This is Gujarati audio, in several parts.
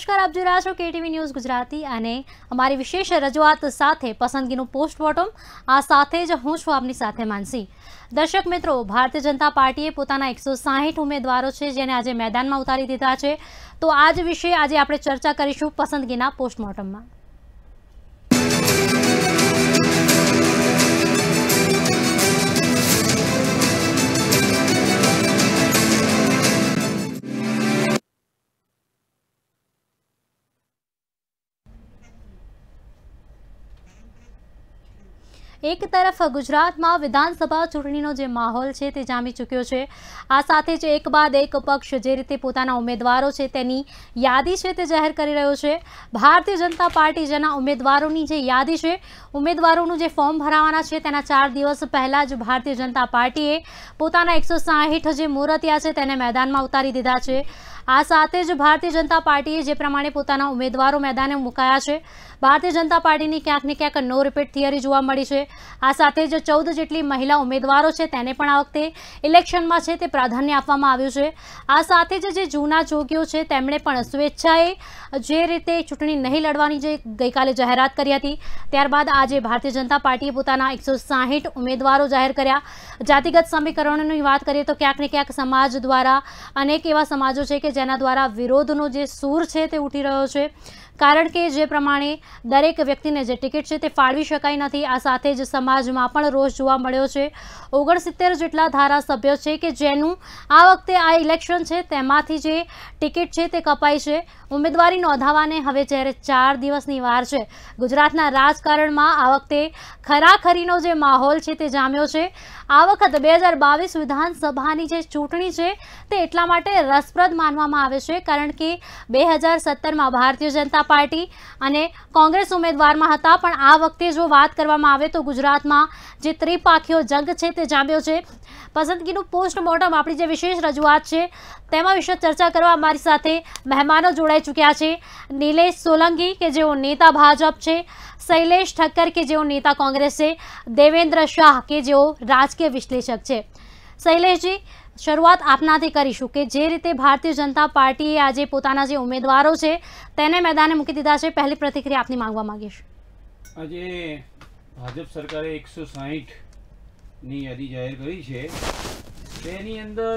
નમસ્કાર, આપ જોઈ રહ્યા છો કેટીવી ન્યૂઝ ગુજરાતી અને અમારી વિશેષ રજૂઆત સાથે પસંદગીનું પોસ્ટમોર્ટમ। આ સાથે જ હું છું આપની સાથે માનસી। દર્શક મિત્રો, ભારતીય જનતા પાર્ટીએ પોતાના 160 ઉમેદવારો છે જેને આજે મેદાનમાં ઉતારી દીધા છે। તો આ જ વિશે આજે આપણે ચર્ચા કરીશું પસંદગીના પોસ્ટમોર્ટમમાં। एक तरफ गुजरात में विधानसभा चूंटणीनो जे माहौल है ते जामी चूक्यो है। आ साथे ज एक बाद एक पक्ष जे रीते पोताना उम्मीदवारों है तेनी यादी है ते जाहिर करी रह्यो छे। भारतीय जनता पार्टी जेना उम्मीदवारोनी जे यादी है, उम्मीदवारोनुं जे फॉर्म भरावाना छे तेना 4 दिवस पहला ज भारतीय जनता पार्टीए पोताना 160 जे मुहूर्तिया छे तेने मैदान में उतारी दीधा छे। आ साथे ज भारतीय जनता पार्टीए जे प्रमाणे पोताना उम्मीदवारों मैदाने मुकाया छे। भारतीय जनता पार्टी क्यांक ने क्यांक नो रिपीट थियरी जोवा मळी छे। आ साथे ज 14 जेटली महिला उम्मीदवारों छे तेने पण आ वखते इलेक्शन में छे ते प्राधान्य आपवामां आव्युं छे। आ साथे ज जे जूना जोगीओ छे तेमणे पण स्वेच्छाए जे रीते चूंटणी नहीं लड़वानी जे गईकाले जाहेरात करी हती, त्यारबाद आज भारतीय जनता पार्टीए पोताना 160 उम्मीदवारों जाहिर कर्या। जातिगत समीकरणोनी वात करीए तो क्यांक ने क्यांक समाज द्वारा अनेक एवा समाजो छे के जेना द्वारा विरोधनो जे सूर छे ते उठी रह्यो छे, कारण के जे प्रमाणे दरेक व्यक्ति ने जे टिकिट है ते फाळवी शकाय नथी। आ साथे ज समाज में पण रोष जोवा मळ्यो छे। 69 जेटला धारासभ्यो छे के जेनुं आ वखते आ इलेक्शन है तेमांथी जे टिकिट है ते कपाई छे। उम्मीदवारी नोंधावाने हवे ज्यारे 4 दिवसनी वार छे। गुजरातना राजकारणमां आ वखते खराखरीनो जे माहोल है ते जाम्यो छे। आ वखत 2022 विधानसभानी जे चूंटणी छे ते एटला माटे रसप्रद मानवामां आवे छे, कारण के 2017 में भारतीय जनता पार्टी अने कांग्रेस उम्मीदवार में हता, पण आ वखते जो बात करवामां आवे तो गुजरात में जे त्रिपाखीओ जंग छे ते जाम्यो छे। पसंदगीनुं पोस्टमोर्टम आपणी जे विशेष रजूआत छे तेमां विषय चर्चा करवा अमारी साथे मेहमानो जोड़ाई चूक्या छे। नीलेश सोलंकी के जेओ नेता भाजप छे, शैलेश ठक्कर के जेओ नेता कांग्रेस है, देवेंद्र शाह के जेओ राजकीय विश्लेषक छे। शैलेश जी, शुरुआत आपनाथी करीशुं के जे रीते भारतीय जनता पार्टीए आजे पोताना जे उम्मीदवारों छे तेने मैदाने मूकी दीधा छे, पहली प्रतिक्रिया आपनी मांगवा मांगीश। आजे भाजप सरकारे 160 ની યાદી જાહેર કરી છે। તેની અંદર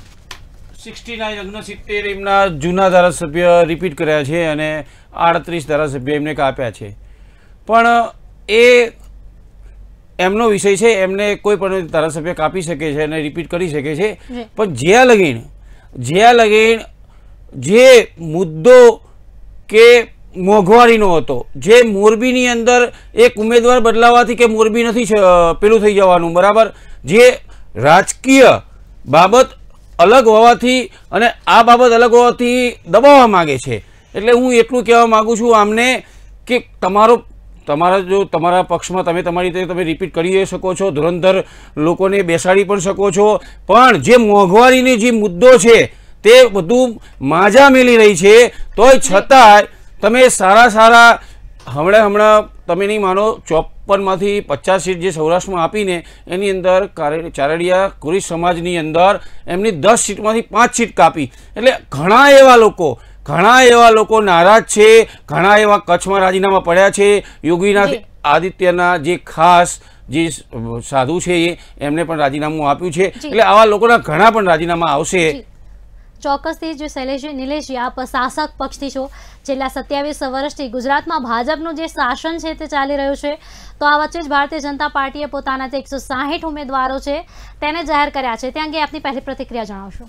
69 એમના જૂના ધારાસભ્ય રિપીટ કર્યા છે અને 38 ધારાસભ્ય એમને કાપ્યા છે, પણ એ એમનો વિષય છે। એમને કોઈ પણ ધારાસભ્ય કાપી શકે છે અને રિપીટ કરી શકે છે, પણ જ્યાં લગીન જે મુદ્દો કે મોંઘવારીનો હતો, જે મોરબીની અંદર એક ઉમેદવાર બદલાવાથી કે મોરબી નથી પેલું થઈ જવાનું, બરાબર, જે રાજકીય બાબત અલગ હોવાથી અને આ બાબત અલગ હોવાથી દબાવવા માગે છે। એટલે હું એટલું કહેવા માગું છું આમને કે તમારા પક્ષમાં તમે તમારી રીતે તમે રિપીટ કરી શકો છો, ધુરંધર લોકોને બેસાડી પણ શકો છો, પણ જે મોંઘવારીની જે મુદ્દો છે તે બધું માજા મેલી રહી છે, તોય છતાંય તમે સારા હમણાં તમે નહીં માનો 54માંથી 50 સીટ જે સૌરાષ્ટ્રમાં આપીને એની અંદર ચારડિયા કુરી સમાજની અંદર એમની 10 સીટમાંથી 5 સીટ કાપી। એટલે ઘણા એવા લોકો નારાજ છે, ઘણા એવા કચ્છમાં રાજીનામા પડ્યા છે। યોગીનાથ આદિત્યના જે ખાસ જે સાધુ છે એમને પણ રાજીનામું આપ્યું છે। એટલે આવા લોકોના ઘણા પણ રાજીનામા આવશે। ચોક્કસથી जो शैलेश नीलेश आप शासक पक्षथी छो, छेल्ला 27 वर्षथी गुजरातमां भाजपनुं जे शासन छे ते चाली रह्युं छे, तो आ वच्चे ज भारतीय जनता पार्टीए पोताना जे 160 उम्मीदवारों छे तेने जाहेर कर्या छे। ते अंगे आपनी पहली प्रतिक्रिया जणावशो।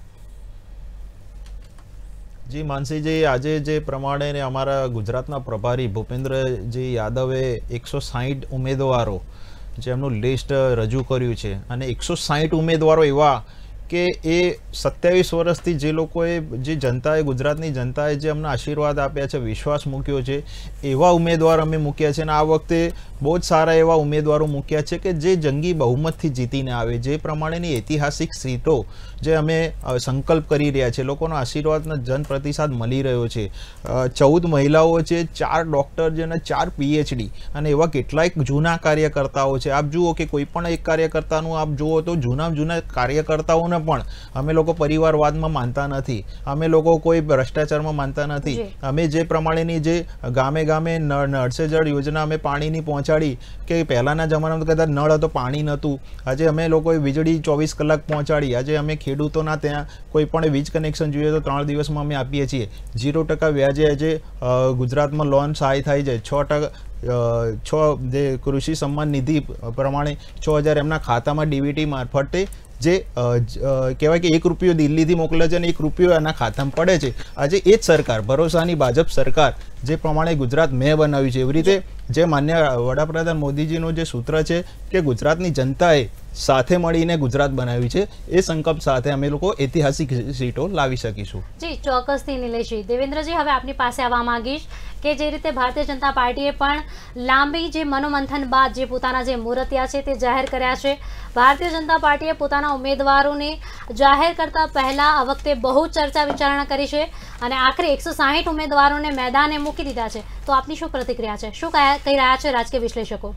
जी मानसी जी, आज जे प्रमाणे ने अमारा गुजरातना प्रभारी भूपेन्द्रजी यादवे 160 उम्मीदवारों जेमनुं लिस्ट रजू कर्युं छे अने 160 उम्मीदवारों एवा કે એ 27 વર્ષથી જે લોકોએ જે જનતાએ ગુજરાતની જનતાએ જે અમને આશીર્વાદ આપ્યા છે, વિશ્વાસ મૂક્યો છે, એવા ઉમેદવાર અમે મૂક્યા છે અને આ વખતે બહુ જ સારા એવા ઉમેદવારો મૂક્યા છે કે જે જંગી બહુમતથી જીતીને આવે, જે પ્રમાણેની ઐતિહાસિક સીટો જે અમે સંકલ્પ કરી રહ્યા છે, લોકોનો આશીર્વાદનો જનપ્રતિસાદ મળી રહ્યો છે। 14 મહિલાઓ છે, 4 ડૉક્ટર છે અને 4 PhD અને એવા કેટલાય જૂના કાર્યકર્તાઓ છે। આપ જુઓ કે કોઈ પણ એક કાર્યકર્તાનું આપ જુઓ તો જૂના કાર્યકર્તાઓને પણ અમે લોકો પરિવારવાદમાં માનતા નથી, અમે લોકો કોઈ ભ્રષ્ટાચારમાં માનતા નથી. અમે જે પ્રમાણેની જે ગામે ગામે નળ સે જળ યોજના અમે પાણીની પહોંચાડી, કે પહેલાંના જમાનામાં કદાચ નળ હતો પાણી નહોતું, આજે અમે લોકોએ વીજળી 24 કલાક પહોંચાડી. આજે અમે ખેડૂતોના ત્યાં કોઈ પણ વીજ કનેક્શન જોઈએ તો 3 દિવસમાં અમે આપીએ છીએ. 0% વ્યાજે આજે ગુજરાતમાં લોન સહાય થાય છે. 6% જે કૃષિ સન્માન નિધિ પ્રમાણે 6,000 એમના ખાતામાં ડીબીટી મારફતે જે કહેવાય કે 1 રૂપિયો દિલ્હીથી મોકલે છે અને 1 રૂપિયો એના ખાતામાં પડે છે. આજે એ જ સરકાર, ભરોસાની ભાજપ સરકાર, જે પ્રમાણે ગુજરાત મેં બનાવ્યું છે, એવી રીતે જે માન્ય વડાપ્રધાન મોદીજીનું જે સૂત્ર છે કે ગુજરાતની જનતાએ સાથે મળીને ગુજરાત બનાવ્યું છે, એ સંકલ્પ સાથે અમે લોકો ઐતિહાસિક સીટો લાવી શકીશું. જી ચોક્કસથી નિલેશજી. દેવેન્દ્રજી, હવે આપની પાસે આવવા માંગીશ કે જે રીતે ભારતીય જનતા પાર્ટીએ પણ લાંબી જે મનોમંથન બાદ જે પોતાના જે મૂર્તિયા છે તે જાહેર કર્યા છે. ભારતીય જનતા પાર્ટીએ પોતાના ઉમેદવારોને જાહેર કરતા પહેલા આ વખતે બહુ ચર્ચા વિચારણા કરી છે અને આખરે 160 ઉમેદવારોને મેદાને મૂકી દીધા છે. તો આપની શું પ્રતિક્રિયા છે, શું કહી રહ્યા છે રાજકીય વિશ્લેષકો?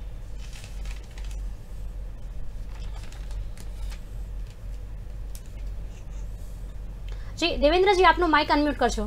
જી દેવેન્દ્રજી, આપનું માઇક અનમ્યુટ કરશો.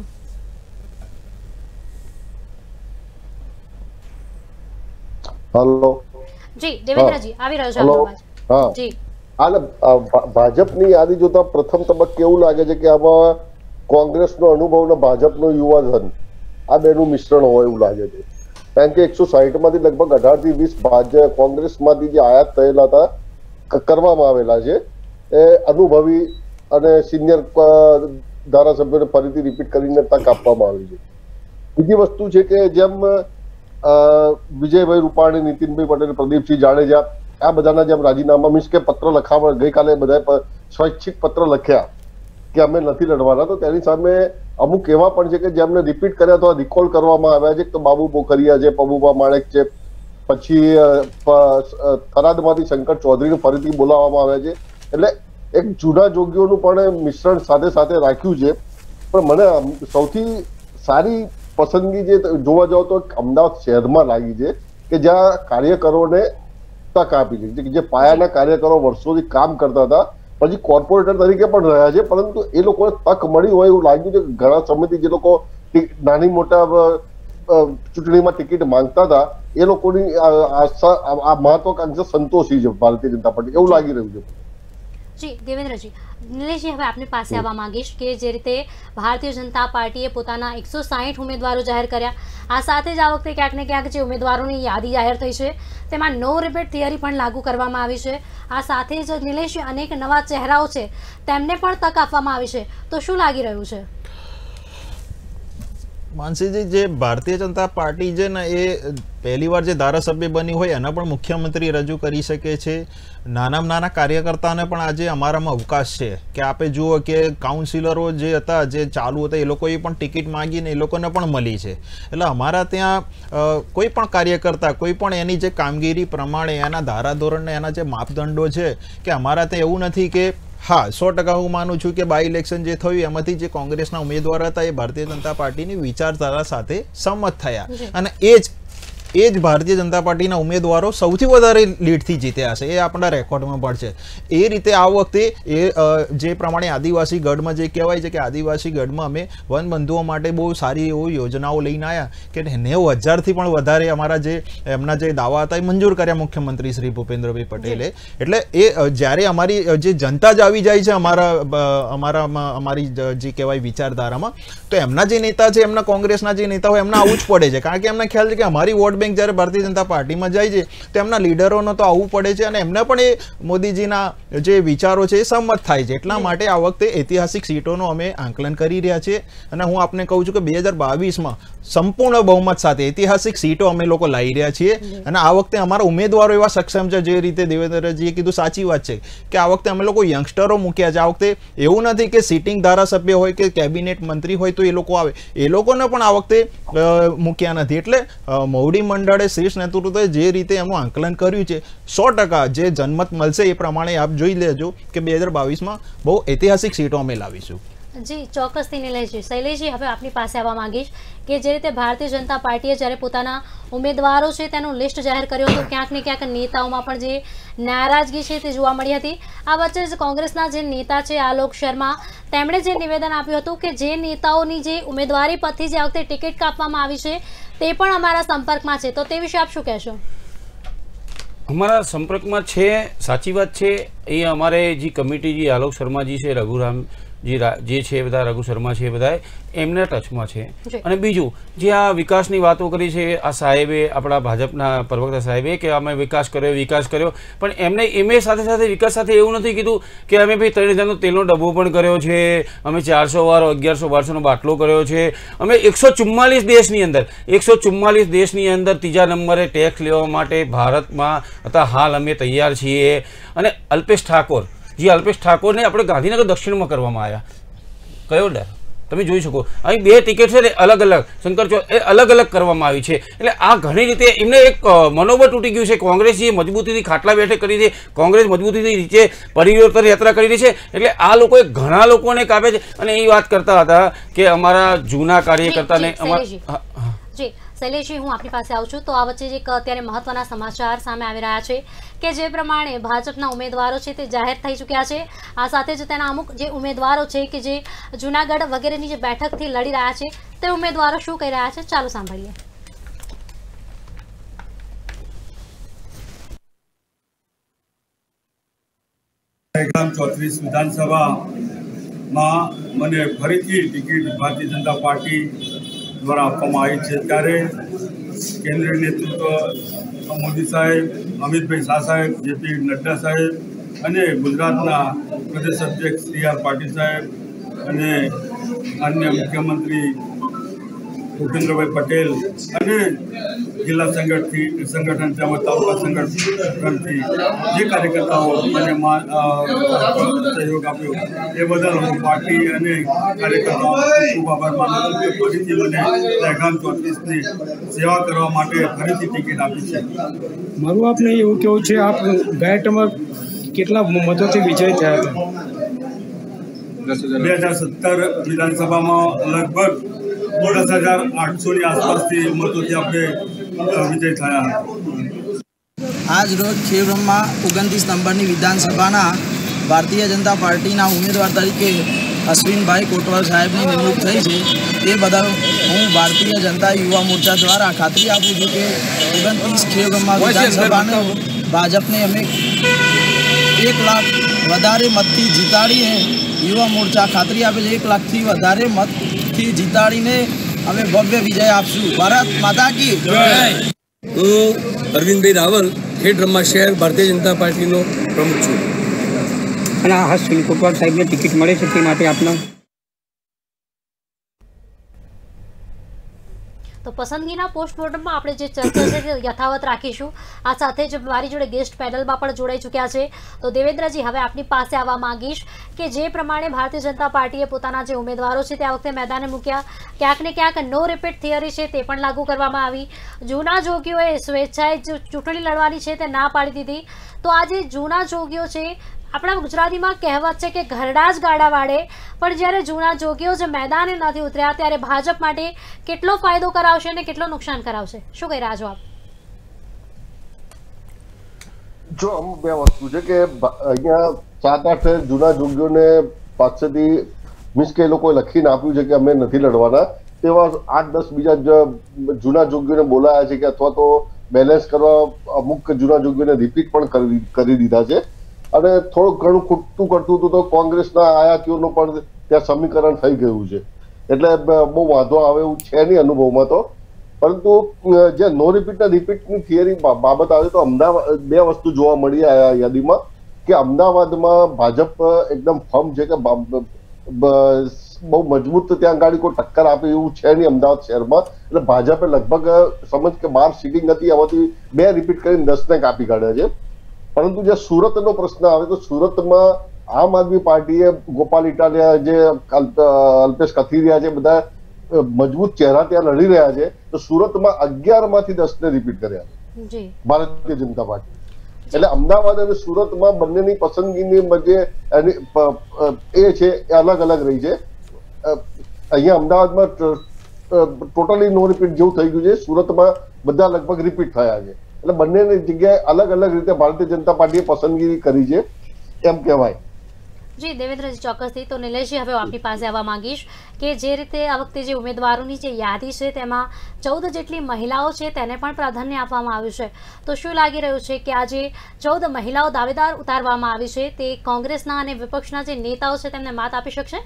હેલો જી દેવેન્દ્રજી, આવી રહ્યો છે આપનો અવાજ. હા જી. આને ભાજપની યાદી જોતા પ્રથમ તબક્કે એવું લાગે છે કે આમાં કોંગ્રેસનો અનુભવ ને ભાજપનો યુવાધન આ બેનું મિશ્રણ હોય એવું લાગે છે. કારણ કે 160 માંથી લગભગ 18 થી 20 ભાજપ કોંગ્રેસમાંથી જે આયાત થયેલા હતા કરવામાં આવેલા છે એ અનુભવી અને સિનિયર ધારાસભ્યોને ફરીથી રિપીટ કરીને તક આપવામાં આવી છે. બીજી વસ્તુ છે કે જેમ વિજયભાઈ રૂપાણી, નીતિનભાઈ પટેલ, પ્રદીપસિંહ જાડેજા આ બધાના જેમ રાજીનામા મીન્સ કે પત્ર લખાવા, ગઈકાલે બધા સ્વૈચ્છિક પત્ર લખ્યા કે અમે નથી લડવાના, તો તેની સામે અમુક એવા પણ છે કે જેમને રિપીટ કર્યા તો રિકોલ કરવામાં આવ્યા છે. તો બાબુ બોખરિયા છે, પબુભા માણેક છે, પછી થરાદમાંથી શંકર ચૌધરીને ફરીથી બોલાવવામાં આવ્યા છે. એટલે એક જૂના જોગીઓનું પણ મિશ્રણ સાથે સાથે રાખ્યું છે. પણ મને સૌથી સારી પસંદગી જે જોવા જાવ તો અમદાવાદ શહેરમાં લાગી છે કે જ્યાં કાર્યકરોને તક આપી છે, જે પાયાના કાર્યકરો વર્ષોથી કામ કરતા હતા, પછી કોર્પોરેટર તરીકે પણ રહ્યા છે, પરંતુ એ લોકોને તક મળી હોય એવું લાગ્યું છે. ઘણા સમયથી જે લોકો નાની મોટા ચૂંટણીમાં ટિકિટ માંગતા હતા એ લોકોની આ મહત્વાકાંક્ષા સંતોષી છે ભારતીય જનતા પાર્ટી, એવું લાગી રહ્યું છે. જી દેવેન્દ્રજી, નિલેશજી, હવે આપની પાસે આવવા માંગીશ કે જે રીતે ભારતીય જનતા પાર્ટીએ પોતાના 160 ઉમેદવારો જાહેર કર્યા, આ સાથે જ આ વખતે ક્યાંક ને ક્યાંક જે ઉમેદવારોની યાદી જાહેર થઈ છે તેમાં નો રિપીટ થિયરી પણ લાગુ કરવામાં આવી છે. આ સાથે જ નિલેશ, અનેક નવા ચહેરાઓ છે તેમને પણ તક આપવામાં આવી છે. તો શું લાગી રહ્યું છે? માનસીજી, જે ભારતીય જનતા પાર્ટી છે ને એ પહેલી વાર જે ધારાસભ્ય બની હોય એના પણ મુખ્યમંત્રી રજૂ કરી શકે છે. નાનામાં નાના કાર્યકર્તાને પણ આજે અમારામાં અવકાશ છે કે આપે જુઓ કે કાઉન્સિલરો જે હતા, જે ચાલુ હતા, એ લોકોએ પણ ટિકિટ માંગીને એ લોકોને પણ મળી છે. એટલે અમારા ત્યાં કોઈ પણ કાર્યકર્તા કોઈ પણ એની જે કામગીરી પ્રમાણે એના ધારાધોરણને એના જે માપદંડો છે કે અમારા ત્યાં એવું નથી કે હા 100% હું માનું છું કે બાય ઇલેક્શન જે થયું એમાંથી જે કોંગ્રેસના ઉમેદવાર હતા એ ભારતીય જનતા પાર્ટીની વિચારધારા સાથે સંમત થયા અને એ જ ભારતીય જનતા પાર્ટીના ઉમેદવારો સૌથી વધારે લીડથી જીત્યા છે. એ આપણા રેકોર્ડમાં પણ છે. એ રીતે આ વખતે એ જે પ્રમાણે આદિવાસી ગઢમાં જે કહેવાય છે કે આદિવાસી ગઢમાં અમે વનબંધુઓ માટે બહુ સારી એવી યોજનાઓ લઈને આવ્યા કે 90,000થી પણ વધારે અમારા જે એમના જે દાવા હતા એ મંજૂર કર્યા મુખ્યમંત્રી શ્રી ભૂપેન્દ્રભાઈ પટેલે. એટલે એ જ્યારે અમારી જે જનતા જ આવી જાય છે અમારી જે કહેવાય વિચારધારામાં, તો એમના જે નેતા છે, એમના કોંગ્રેસના જે નેતા હોય એમને આવવું જ પડે છે. કારણ કે એમને ખ્યાલ છે કે અમારી વોટ જ્યારે ભારતીય જનતા પાર્ટીમાં જાય છે તો એમના લીડરોનો તો આવવું પડે છે અને એમને પણ એ મોદીજીના જે વિચારો છે એ સંમત થાય છે. એટલા માટે આ વખતે ઐતિહાસિક સીટોનું અમે આંકલન કરી રહ્યા છીએ અને હું આપને કહું છું કે 2022માં સંપૂર્ણ બહુમત સાથે ઐતિહાસિક સીટો અમે લોકો લાવી રહ્યા છીએ. અને આ વખતે અમારા ઉમેદવારો એવા સક્ષમ છે, જે રીતે દેવેન્દ્રજીએ કીધું સાચી વાત છે કે આ વખતે અમે લોકો યંગસ્ટરો મૂક્યા છે. આ વખતે એવું નથી કે સિટિંગ ધારાસભ્ય હોય કે કેબિનેટ મંત્રી હોય તો એ લોકો આવે, એ લોકોને પણ આ વખતે મૂક્યા નથી. એટલે મોવડી મંડળે શીર્ષ નેતૃત્વએ જે રીતે એનું આંકલન કર્યું છે 100% જે જનમત મળશે એ પ્રમાણે આપ જોઈ લેજો કે 2022માં બહુ ઐતિહાસિક સીટો અમે લાવીશું. જી ચોક્કસથી નિલેશજી. શૈલેષજી, હવે આપની પાસે આવવા માંગીશ કે જે રીતે ભારતીય જનતા પાર્ટીએ જ્યારે પોતાના ઉમેદવારો છે તેનું લિસ્ટ જાહેર કર્યું હતું, ક્યાંક ને ક્યાંક નેતાઓમાં પણ જે નારાજગી છે તે જોવા મળી હતી. આ વચ્ચે જ કોંગ્રેસના જે નેતા છે આલોક શર્મા, તેમણે જે નિવેદન આપ્યું હતું કે જે નેતાઓની જે ઉમેદવારી પરથી જે વખતે ટિકિટ કાપવામાં આવી છે તે પણ અમારા સંપર્કમાં છે, તો તે વિશે આપ શું કહેશો? અમારા સંપર્કમાં છે, સાચી વાત છે. એ અમારે જે કમિટી જે આલોક શર્માજી છે, રઘુરામજી જે છે બધા રઘુ શર્મા છે, બધા એમના ટચમાં છે. અને બીજું જે આ વિકાસની વાતો કરી છે આ સાહેબે, આપણા ભાજપના પ્રવક્તા સાહેબે, કે અમે વિકાસ કર્યો, પણ એમને સાથે સાથે વિકાસ સાથે એવું નથી કીધું કે અમે ભાઈ 3000નો તેલનો ડબ્બો પણ કર્યો છે, અમે 400 વાર 1100-1200નો બાટલો કર્યો છે, અમે 144 દેશની અંદર ત્રીજા નંબરે ટેક્સ લેવા માટે ભારતમાં હતા હાલ અમે તૈયાર છીએ. અને અલ્પેશ ઠાકોરને આપણે ગાંધીનગર દક્ષિણમાં કરવામાં આવ્યા. કયો ડર? તમે જોઈ શકો અહીં 2 ટિકિટ છે ને અલગ અલગ કરવામાં આવી છે. એટલે આ ઘણી રીતે એમને એક મનોબળ તૂટી ગયું છે. કોંગ્રેસ જે મજબૂતીથી ખાટલા બેઠક કરી છે, કોંગ્રેસ મજબૂતીથી નીચે પરિવર્તન યાત્રા કરી રહી છે, એટલે આ લોકોએ ઘણા લોકોને કાપે છે. અને એ વાત કરતા હતા કે અમારા જૂના કાર્યકર્તાને જી શૈલેષજી, હું આપની પાસે આવું છું. તો આ વચ્ચે એક અત્યારે મહત્વના સમાચાર સામે આવી રહ્યા છે કે જે પ્રમાણે ભાજપના ઉમેદવારો છે તે જાહેર થઈ ચૂક્યા છે. આ સાથે જ તેના અમુક જે ઉમેદવારો છે કે જે જૂનાગઢ વગેરેની જે બેઠકથી લડી રહ્યા છે તે ઉમેદવારો શું કહી રહ્યા છે, ચાલો સાંભળીએ. ચોત્રીસ વિધાનસભામાં મને ફરીથી ટિકિટ ભારતીય જનતા પાર્ટી દ્વારા આપવામાં આવી છે, ત્યારે કેન્દ્રીય નેતૃત્વ મોદી સાહેબ, અમિતભાઈ શાહ સાહેબ, જેપી નડ્ડા સાહેબ અને ગુજરાતના પ્રદેશ અધ્યક્ષ CR પાટીલ સાહેબ અને અન્ય મુખ્યમંત્રી ભૂપેન્દ્રભાઈ પટેલ અને જિલ્લા સંગઠન તેમજ તાલુકા સંગઠનથી જે કાર્યકર્તાઓ મને સહયોગ આપ્યો એ બદલ હું પાર્ટી અને કાર્યકર્તાઓ ખૂબ આભાર માનું છું કે ફરીથી મને 34ની સેવા કરવા માટે ફરીથી ટિકિટ આપી છે. મારું આપને એવું કેવું છે, આપ ગયા ટર્મમાં કેટલા મતોથી વિજય થયા હતા? 2017 વિધાનસભામાં લગભગ 10,800ની આસપાસથી મતોથી આપણે વિજય થયા. આજ રોજ ખેડબ્રહ્મા 29 નંબરની વિધાનસભાના ભારતીય જનતા પાર્ટીના ઉમેદવાર તરીકે અશ્વિનભાઈ કોટવાલ સાહેબની નિમણૂક થઈ છે. તે બદલ હું ભારતીય જનતા યુવા મોરચા દ્વારા ખાતરી આપું છું કે 29 ખેડબ્રહ્મા વિધાનસભાને ભાજપને અમે 1 લાખ વધારે મતથી જીતાડીને યુવા મોરચા ખાતરી આપે છે 1 લાખથી વધારે મતથી જીતાડીને અમે ભવ્ય વિજય આપશું. ભારત માતા કી જય. હું અરવિંદભાઈ રાવલ, ખેડબ્રહ્મા શહેર ભારતીય જનતા પાર્ટીનો પ્રમુખ છું. અને આ અશ્વિન કોટવાલ સાહેબને ટિકિટ મળે છે તે માટે આપના તો પસંદગીના પોસ્ટમોર્ટમમાં આપણે જે ચર્ચા છે તે યથાવત રાખીશું. આ સાથે જ મારી જોડે ગેસ્ટ પેનલમાં પણ જોડાઈ ચૂક્યા છે. તો દેવેન્દ્રજી, હવે આપની પાસે આવવા માંગીશ કે જે પ્રમાણે ભારતીય જનતા પાર્ટીએ પોતાના જે ઉમેદવારો છે તે આ વખતે મેદાને મૂક્યા, ક્યાંક ને ક્યાંક નો રિપીટ થિયરી છે તે પણ લાગુ કરવામાં આવી. જૂના જોગીઓએ સ્વેચ્છાએ ચૂંટણી લડવાની છે તે ના પાડી દીધી. તો આ જે જૂના જોગીઓ છે, આપણા ગુજરાતીમાં કહેવત છે કે ઘરડા જ ગાડા વાળે, પણ જ્યારે જૂના જોગીઓ જે મેદાને નથી ઉતર્યા ત્યારે ભાજપ માટે કેટલો ફાયદો કરાવશે અને કેટલો નુકસાન કરાવશે, શું કહી રહ્યા છો આપ? જો અમુક 2 વસ્તુ છે કે અહીંયા 7-8 જૂના જોગીઓને પાસેથી મીન્સ કે એ લોકોએ લખીને આપ્યું છે કે અમે નથી લડવાના, તેવા 8-10 બીજા જૂના જોગીઓને બોલાયા છે કે અથવા તો બેલેન્સ કરવા અમુક જૂના જોગીઓને રિપીટ પણ કરી દીધા છે. અને થોડું ઘણું ખૂટતું કરતું હતું તો કોંગ્રેસના આયાતીઓનું પણ ત્યાં સમીકરણ થઈ ગયું છે, એટલે બહુ વાંધો આવે એવું છે નહીં અનુભવમાં તો. પરંતુ જે નો રિપીટના રિપીટની થિયરી બાબત આવે તો અમદાવાદ 2 વસ્તુ જોવા મળી આ યાદીમાં કે અમદાવાદમાં ભાજપ એકદમ ફર્મ છે કે બહુ મજબૂત ત્યાં ગાડી કોઈ ટક્કર આપે એવું છે નહીં અમદાવાદ શહેરમાં. એટલે ભાજપે લગભગ સમજ કે 12 સીટિંગ હતી, આમાંથી 2 રિપીટ કરીને 10ને કાપી કાઢ્યા છે. પરંતુ જે સુરતનો પ્રશ્ન આવે તો સુરતમાં આમ આદમી પાર્ટીએ ગોપાલ ઇટાલિયા, જે અલ્પેશ કથિરિયા છે, બધા મજબૂત ચહેરા ત્યાં લડી રહ્યા છે. તો સુરતમાં 11માંથી 10ને રિપીટ કર્યા છે ભારતીય જનતા પાર્ટી. એટલે અમદાવાદ અને સુરતમાં બંનેની પસંદગીની જે એ છે એ અલગ અલગ રહી છે. અહીંયા અમદાવાદમાં ટોટલી નો રિપીટ જેવું થઈ ગયું છે, સુરતમાં બધા લગભગ રિપીટ થયા છે. એટલે બંનેની જગ્યાએ અલગ અલગ રીતે ભારતીય જનતા પાર્ટીએ પસંદગી કરી છે એમ કહેવાય. જી દેવેન્દ્રજી, ચોક્કસથી. તો નિલેશજી, હવે આપની પાસે આવવા માંગીશ કે જે રીતે આ વખતે જે ઉમેદવારોની જે યાદી છે તેમાં 14 જેટલી મહિલાઓ છે તેને પણ પ્રાધાન્ય આપવામાં આવ્યું છે. તો શું લાગી રહ્યું છે કે આ જે 14 મહિલાઓ દાવેદાર ઉતારવામાં આવી છે તે કોંગ્રેસના અને વિપક્ષના જે નેતાઓ છે તેમને માત આપી શકશે?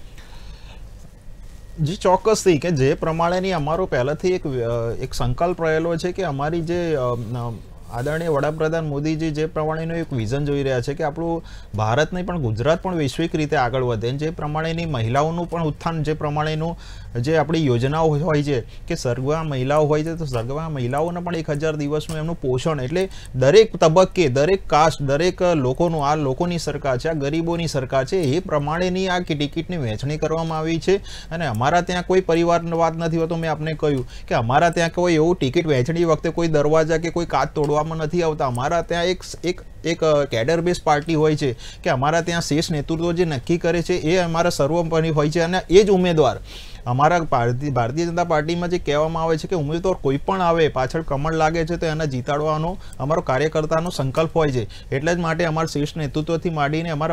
જી ચોક્કસથી, કે જે પ્રમાણેની અમારો પહેલાથી એક સંકલ્પ રહેલો છે કે અમારી જે આદરણીય વડાપ્રધાન મોદીજી જે પ્રમાણેનું એક વિઝન જોઈ રહ્યા છે કે આપણું ભારત નહીં પણ ગુજરાત પણ વૈશ્વિક રીતે આગળ વધે, જે પ્રમાણેની મહિલાઓનું પણ ઉત્થાન, જે પ્રમાણેનું જે આપણી યોજનાઓ હોય છે કે સર્ગવા મહિલાઓ હોય છે તો સર્ગવા મહિલાઓને પણ 1000 દિવસનું એમનું પોષણ, એટલે દરેક તબક્કે દરેક કાસ્ટ દરેક લોકોનું, આ લોકોની સરકાર છે, આ ગરીબોની સરકાર છે, એ પ્રમાણેની આ ટિકિટની વહેંચણી કરવામાં આવી છે. અને અમારા ત્યાં કોઈ પરિવારનો વાત નથી હોતો. મેં આપને કહ્યું કે અમારા ત્યાં કોઈ એવું ટિકિટ વહેંચણી વખતે કોઈ દરવાજા કે કોઈ કાચ તોડવામાં નથી આવતા. અમારા ત્યાં એક કેડર બેઝ પાર્ટી હોય છે કે અમારા ત્યાં શેષ નેતૃત્વ જે નક્કી કરે છે એ અમારા સર્વોપરી હોય છે, અને એ જ ઉમેદવાર અમારા ભારતીય જનતા પાર્ટીમાં જે કહેવામાં આવે છે કે ઉમેદવાર કોઈ પણ આવે પાછળ કમળ લાગે છે તો એને જીતાડવાનો અમારો કાર્યકર્તાનો સંકલ્પ હોય છે. એટલે જ માટે અમારા શીર્ષ નેતૃત્વથી માંડીને અમારા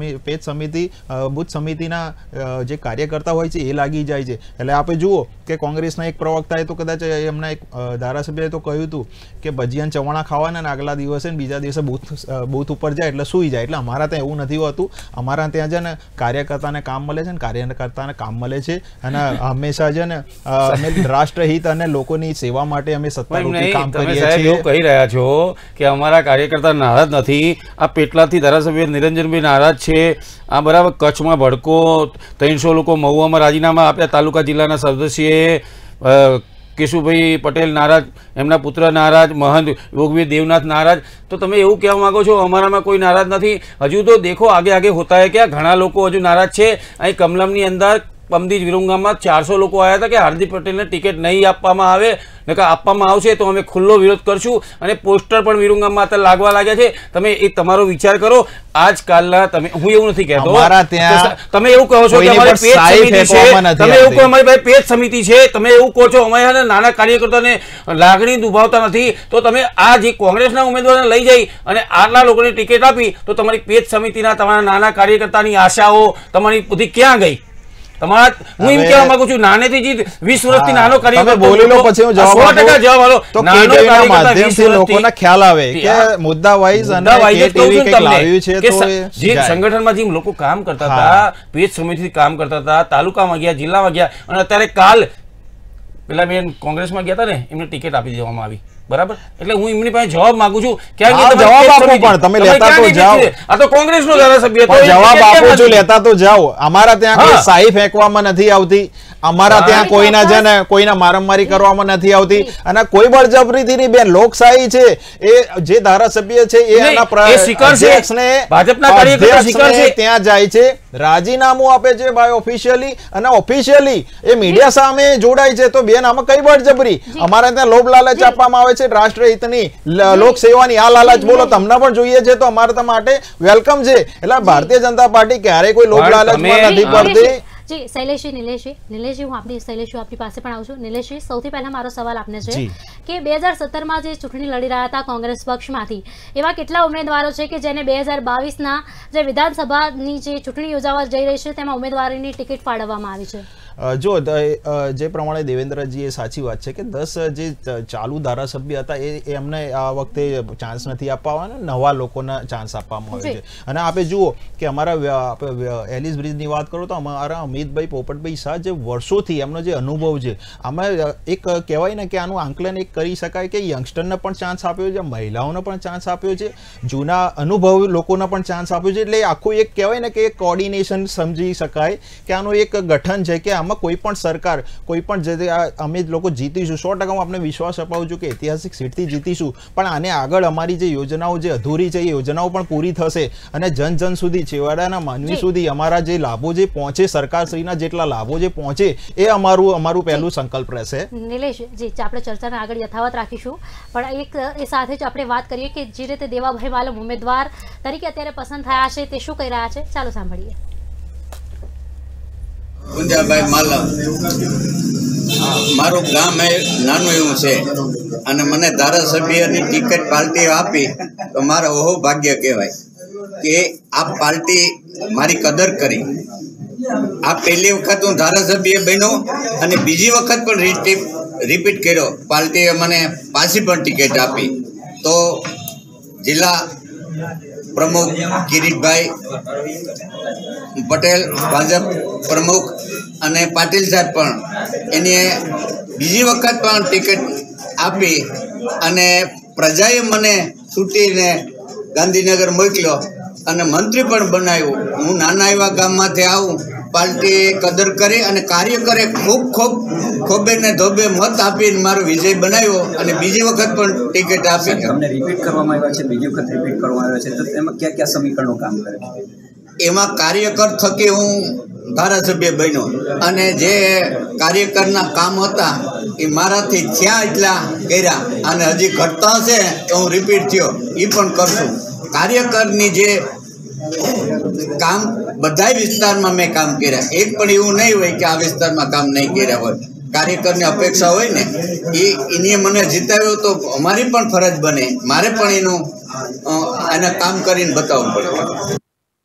બૂથ સમિતિના જે કાર્યકર્તા હોય છે એ લાગી જાય છે. એટલે આપણે જુઓ કે કોંગ્રેસના એક પ્રવક્તાએ તો કદાચ એમના એક ધારાસભ્યએ તો કહ્યું હતું કે ભજીયાન ચવાણા ખાવાના ને આગલા દિવસે ને બીજા દિવસે બૂથ ઉપર જાય એટલે સૂઈ જાય. એટલે અમારા ત્યાં એવું નથી હોતું. અમારા ત્યાં છે ને કાર્યકર્તાને કામ મળે છે ને કાર્યકર્તાને કામ મળે છે, અને હંમેશા છે ને અમે રાષ્ટ્રહિત અને લોકોની સેવા માટે અમે સત્તારૂપી કામ કરીએ છીએ. એવું કહી રહ્યા છો કે અમારા કાર્યકર્તા નારાજ નથી. આ પેટલાથી ધારાસભ્ય નિરંજનભાઈ નારાજ છે. આ બરાબર કચ્છમાં ભડકો 300 લોકો મહુવામાં રાજીનામા આપ્યા. તાલુકા જિલ્લાના સદસ્યએ કેશુભાઈ પટેલ નારાજ, એમના પુત્ર નારાજ, મહંત યોગવીર દેવનાથ નારાજ. તો તમે એવું કહેવા માંગો છો અમારામાં કોઈ નારાજ નથી? હજુ તો દેખો આગે આગે હોતા હૈ ક્યાં, ઘણા લોકો હજુ નારાજ છે. અહીં કમલમની અંદર પમદીજ વિરંગામાં 400 લોકો આવ્યા હતા કે હાર્દિક પટેલને ટિકિટ નહીં આપવામાં આવે, ને કે આપવામાં આવશે તો અમે ખુલ્લો વિરોધ કરશું, અને પોસ્ટર પણ વિરંગામાં અત્યારે લાગવા લાગ્યા છે. તમે એ તમારો વિચાર કરો. આજકાલના તમે, હું એવું નથી કહેતો, તમે એવું કહો છો કે અમારી પેજ સમિતિ છે, તમે એવું કહો અમારી પાસે પેજ સમિતિ છે, તમે એવું કહો છો અમારા નાના કાર્યકર્તાને લાગણી દુભાવતા નથી, તો તમે આ જે કોંગ્રેસના ઉમેદવારને લઈ જઈ અને આટલા લોકોને ટિકિટ આપી તો તમારી પેજ સમિતિના તમારા નાના કાર્યકર્તાની આશાઓ તમારી બધી ક્યાં ગઈ? હું એમ કહેવા માંગુ છું, નાનેથી 20 વર્ષથી નાનો કાર્યકર્તા બોલી લો, પછી હું જવાબ 100% જવાબ આલો. તો કેટીવીના માધ્યમથી લોકોને ખ્યાલ આવે કે મુદ્દા વાઇઝ અને કેટીવી કંઈક લાવ્યું છે. તો જે સંગઠનમાં જે લોકો કામ કરતા હતા, પેજ સમિતિથી કામ કરતા હતા, તાલુકામાં ગયા, જિલ્લામાં ગયા, અને અત્યારે કાલ પેલા બેન કોંગ્રેસમાં ગયા હતા ને, એમને ટિકિટ આપી દેવામાં આવી. બરાબર? એટલે હું એમની પાસે જવાબ માંગુ છું. ક્યાં જવાબ આપો, પણ તમે લેતા તો જાઓ. આ તો કોંગ્રેસનો ધારાસભ્ય હતો, જવાબ આપો છો, લેતા તો જાઓ. અમારા ત્યાં કોઈ શાહી ફેંકવામાં નથી આવતી. અમારા ત્યાં કોઈના છે ને કોઈના મારામારી કરવામાં નથી આવતી, અને કોઈ બળજબરીથી નહીં બેન. લોકશાહી છે, એ જે ધારાસભ્ય છે એ એના અધ્યક્ષને ત્યાં જાય છે, રાજીનામું આપે છે બાય ઓફિશિયલી, અને ઓફિશિયલી એ મીડિયા સામે જોડાય છે. તો બેન આમાં કઈ બળજબરી? અમારા ત્યાં લોભ લાલચ આપવામાં આવે છે રાષ્ટ્રહિતની, લોકસેવાની. આ લાલચ બોલો તમને પણ જોઈએ છે તો અમારા માટે વેલકમ છે. એટલે ભારતીય જનતા પાર્ટી ક્યારેય કોઈ લોભ લાલચમાં નથી પડતી. જી શૈલેષજી, નિલેશજી હું આપની પાસે પણ આવું છું. નિલેશજી, સૌથી પહેલા મારો સવાલ આપને છે કે 2017માં જે ચૂંટણી લડી રહ્યા હતા કોંગ્રેસ પક્ષમાંથી, એવા કેટલા ઉમેદવારો છે કે જેને 2022ના જે વિધાનસભાની જે ચૂંટણી યોજાવા જઈ રહી છે તેમાં ઉમેદવારીની ટિકિટ ફાળવવામાં આવી છે? જો જે પ્રમાણે દેવેન્દ્રજી એ સાચી વાત છે કે 10 જે ચાલુ ધારાસભ્ય હતા એમને આ વખતે ચાન્સ નથી આપવાના, નવા લોકોના ચાન્સ આપવામાં આવે છે. અને આપણે જુઓ કે અમારા એલિસ બ્રિજની વાત કરો તો અમારા અમિતભાઈ પોપટભાઈ શાહ જે વર્ષોથી એમનો જે અનુભવ છે, આમાં એક કહેવાય ને કે આનું આંકલન એક કરી શકાય કે યંગસ્ટરને પણ ચાન્સ આપ્યો છે, મહિલાઓને પણ ચાન્સ આપ્યો છે, જૂના અનુભવ લોકોને પણ ચાન્સ આપ્યો છે. એટલે આખું એક કહેવાય ને કે એક કોર્ડિનેશન સમજી શકાય કે આનું એક ગઠન છે કે આમાં કોઈ પણ સરકાર, કોઈ પણ જે અમે લોકો જીતીશું 100% હું આપણે વિશ્વાસ અપાવું છું કે ઐતિહાસિક સીટથી જીતીશું. પણ આને આગળ અમારી જે યોજનાઓ જે અધૂરી છે એ યોજનાઓ પણ પૂરી થશે, અને જન જન સુધી, છેવાડાના માનવી સુધી અમારા જે લાભો જે પહોંચે, સરકારશ્રીના જેટલા લાભો જે પહોંચે, એ અમારું પહેલું સંકલ્પ રહેશે. નિલેશજી, આપણે ચર્ચાને આગળ યથાવત રાખીશું, પણ એક એ સાથે જ આપણે વાત કરીએ કે જે રીતે દેવાભાઈ વાલમ ઉમેદવાર તરીકે અત્યારે પસંદ થયા છે તે શું કહી રહ્યા છે, ચાલો સાંભળીએ. ગુંજાભાઈ માલમ. મારું ગામ એ નાનું એવું છે અને મને ધારાસભ્યની ટિકિટ પાર્ટીએ આપી તો મારો ઓહો ભાગ્ય કહેવાય કે આ પાર્ટી મારી કદર કરી. આ પહેલી વખત હું ધારાસભ્ય બન્યો અને બીજી વખત પણ રિપીટ કર્યો. પાર્ટીએ મને પાછી પણ ટિકિટ આપી. તો જિલ્લા પ્રમુખ કિરીટભાઈ પટેલ, ભાજપ પ્રમુખ અને પાટીલ સાહેબ પણ એને બીજી વખત પણ ટિકિટ આપી અને પ્રજાએ મને છૂટીને ગાંધીનગર મોકલ્યો અને મંત્રી પણ બનાવ્યું. હું નાના એવા ગામમાંથી આવું, પાર્ટીએ કદર કરી અને કાર્યકરે ખોબે ને ધોબે મત આપીને મારો વિજય બનાવ્યો અને બીજી વખત પણ ટિકિટ આપી. તમને રિપીટ કરવામાં આવ્યા છે, બીજી વખત રિપીટ કરવામાં આવ્યા છે, તો એમાં કયા કયા સમીકરણો કામ કરે? એમાં કાર્યકર થકી હું ધારાસભ્ય બન્યો અને જે કાર્યકરના કામ હતા એ મારાથી થયા એટલા કર્યા અને હજી ઘટતા હશે તો હું રિપીટ થયો એ પણ કરશું. કાર્યકરની જે કામ બધા વિસ્તારમાં મેં કામ કર્યા. એક પણ એવું નહીં હોય કે આ વિસ્તારમાં કામ નહીં કર્યા હોય. કાર્યકરની અપેક્ષા હોય ને એને મને જીતાવ્યો તો અમારી પણ ફરજ બને, મારે પણ એના કામ કરીને બતાવવું પડે.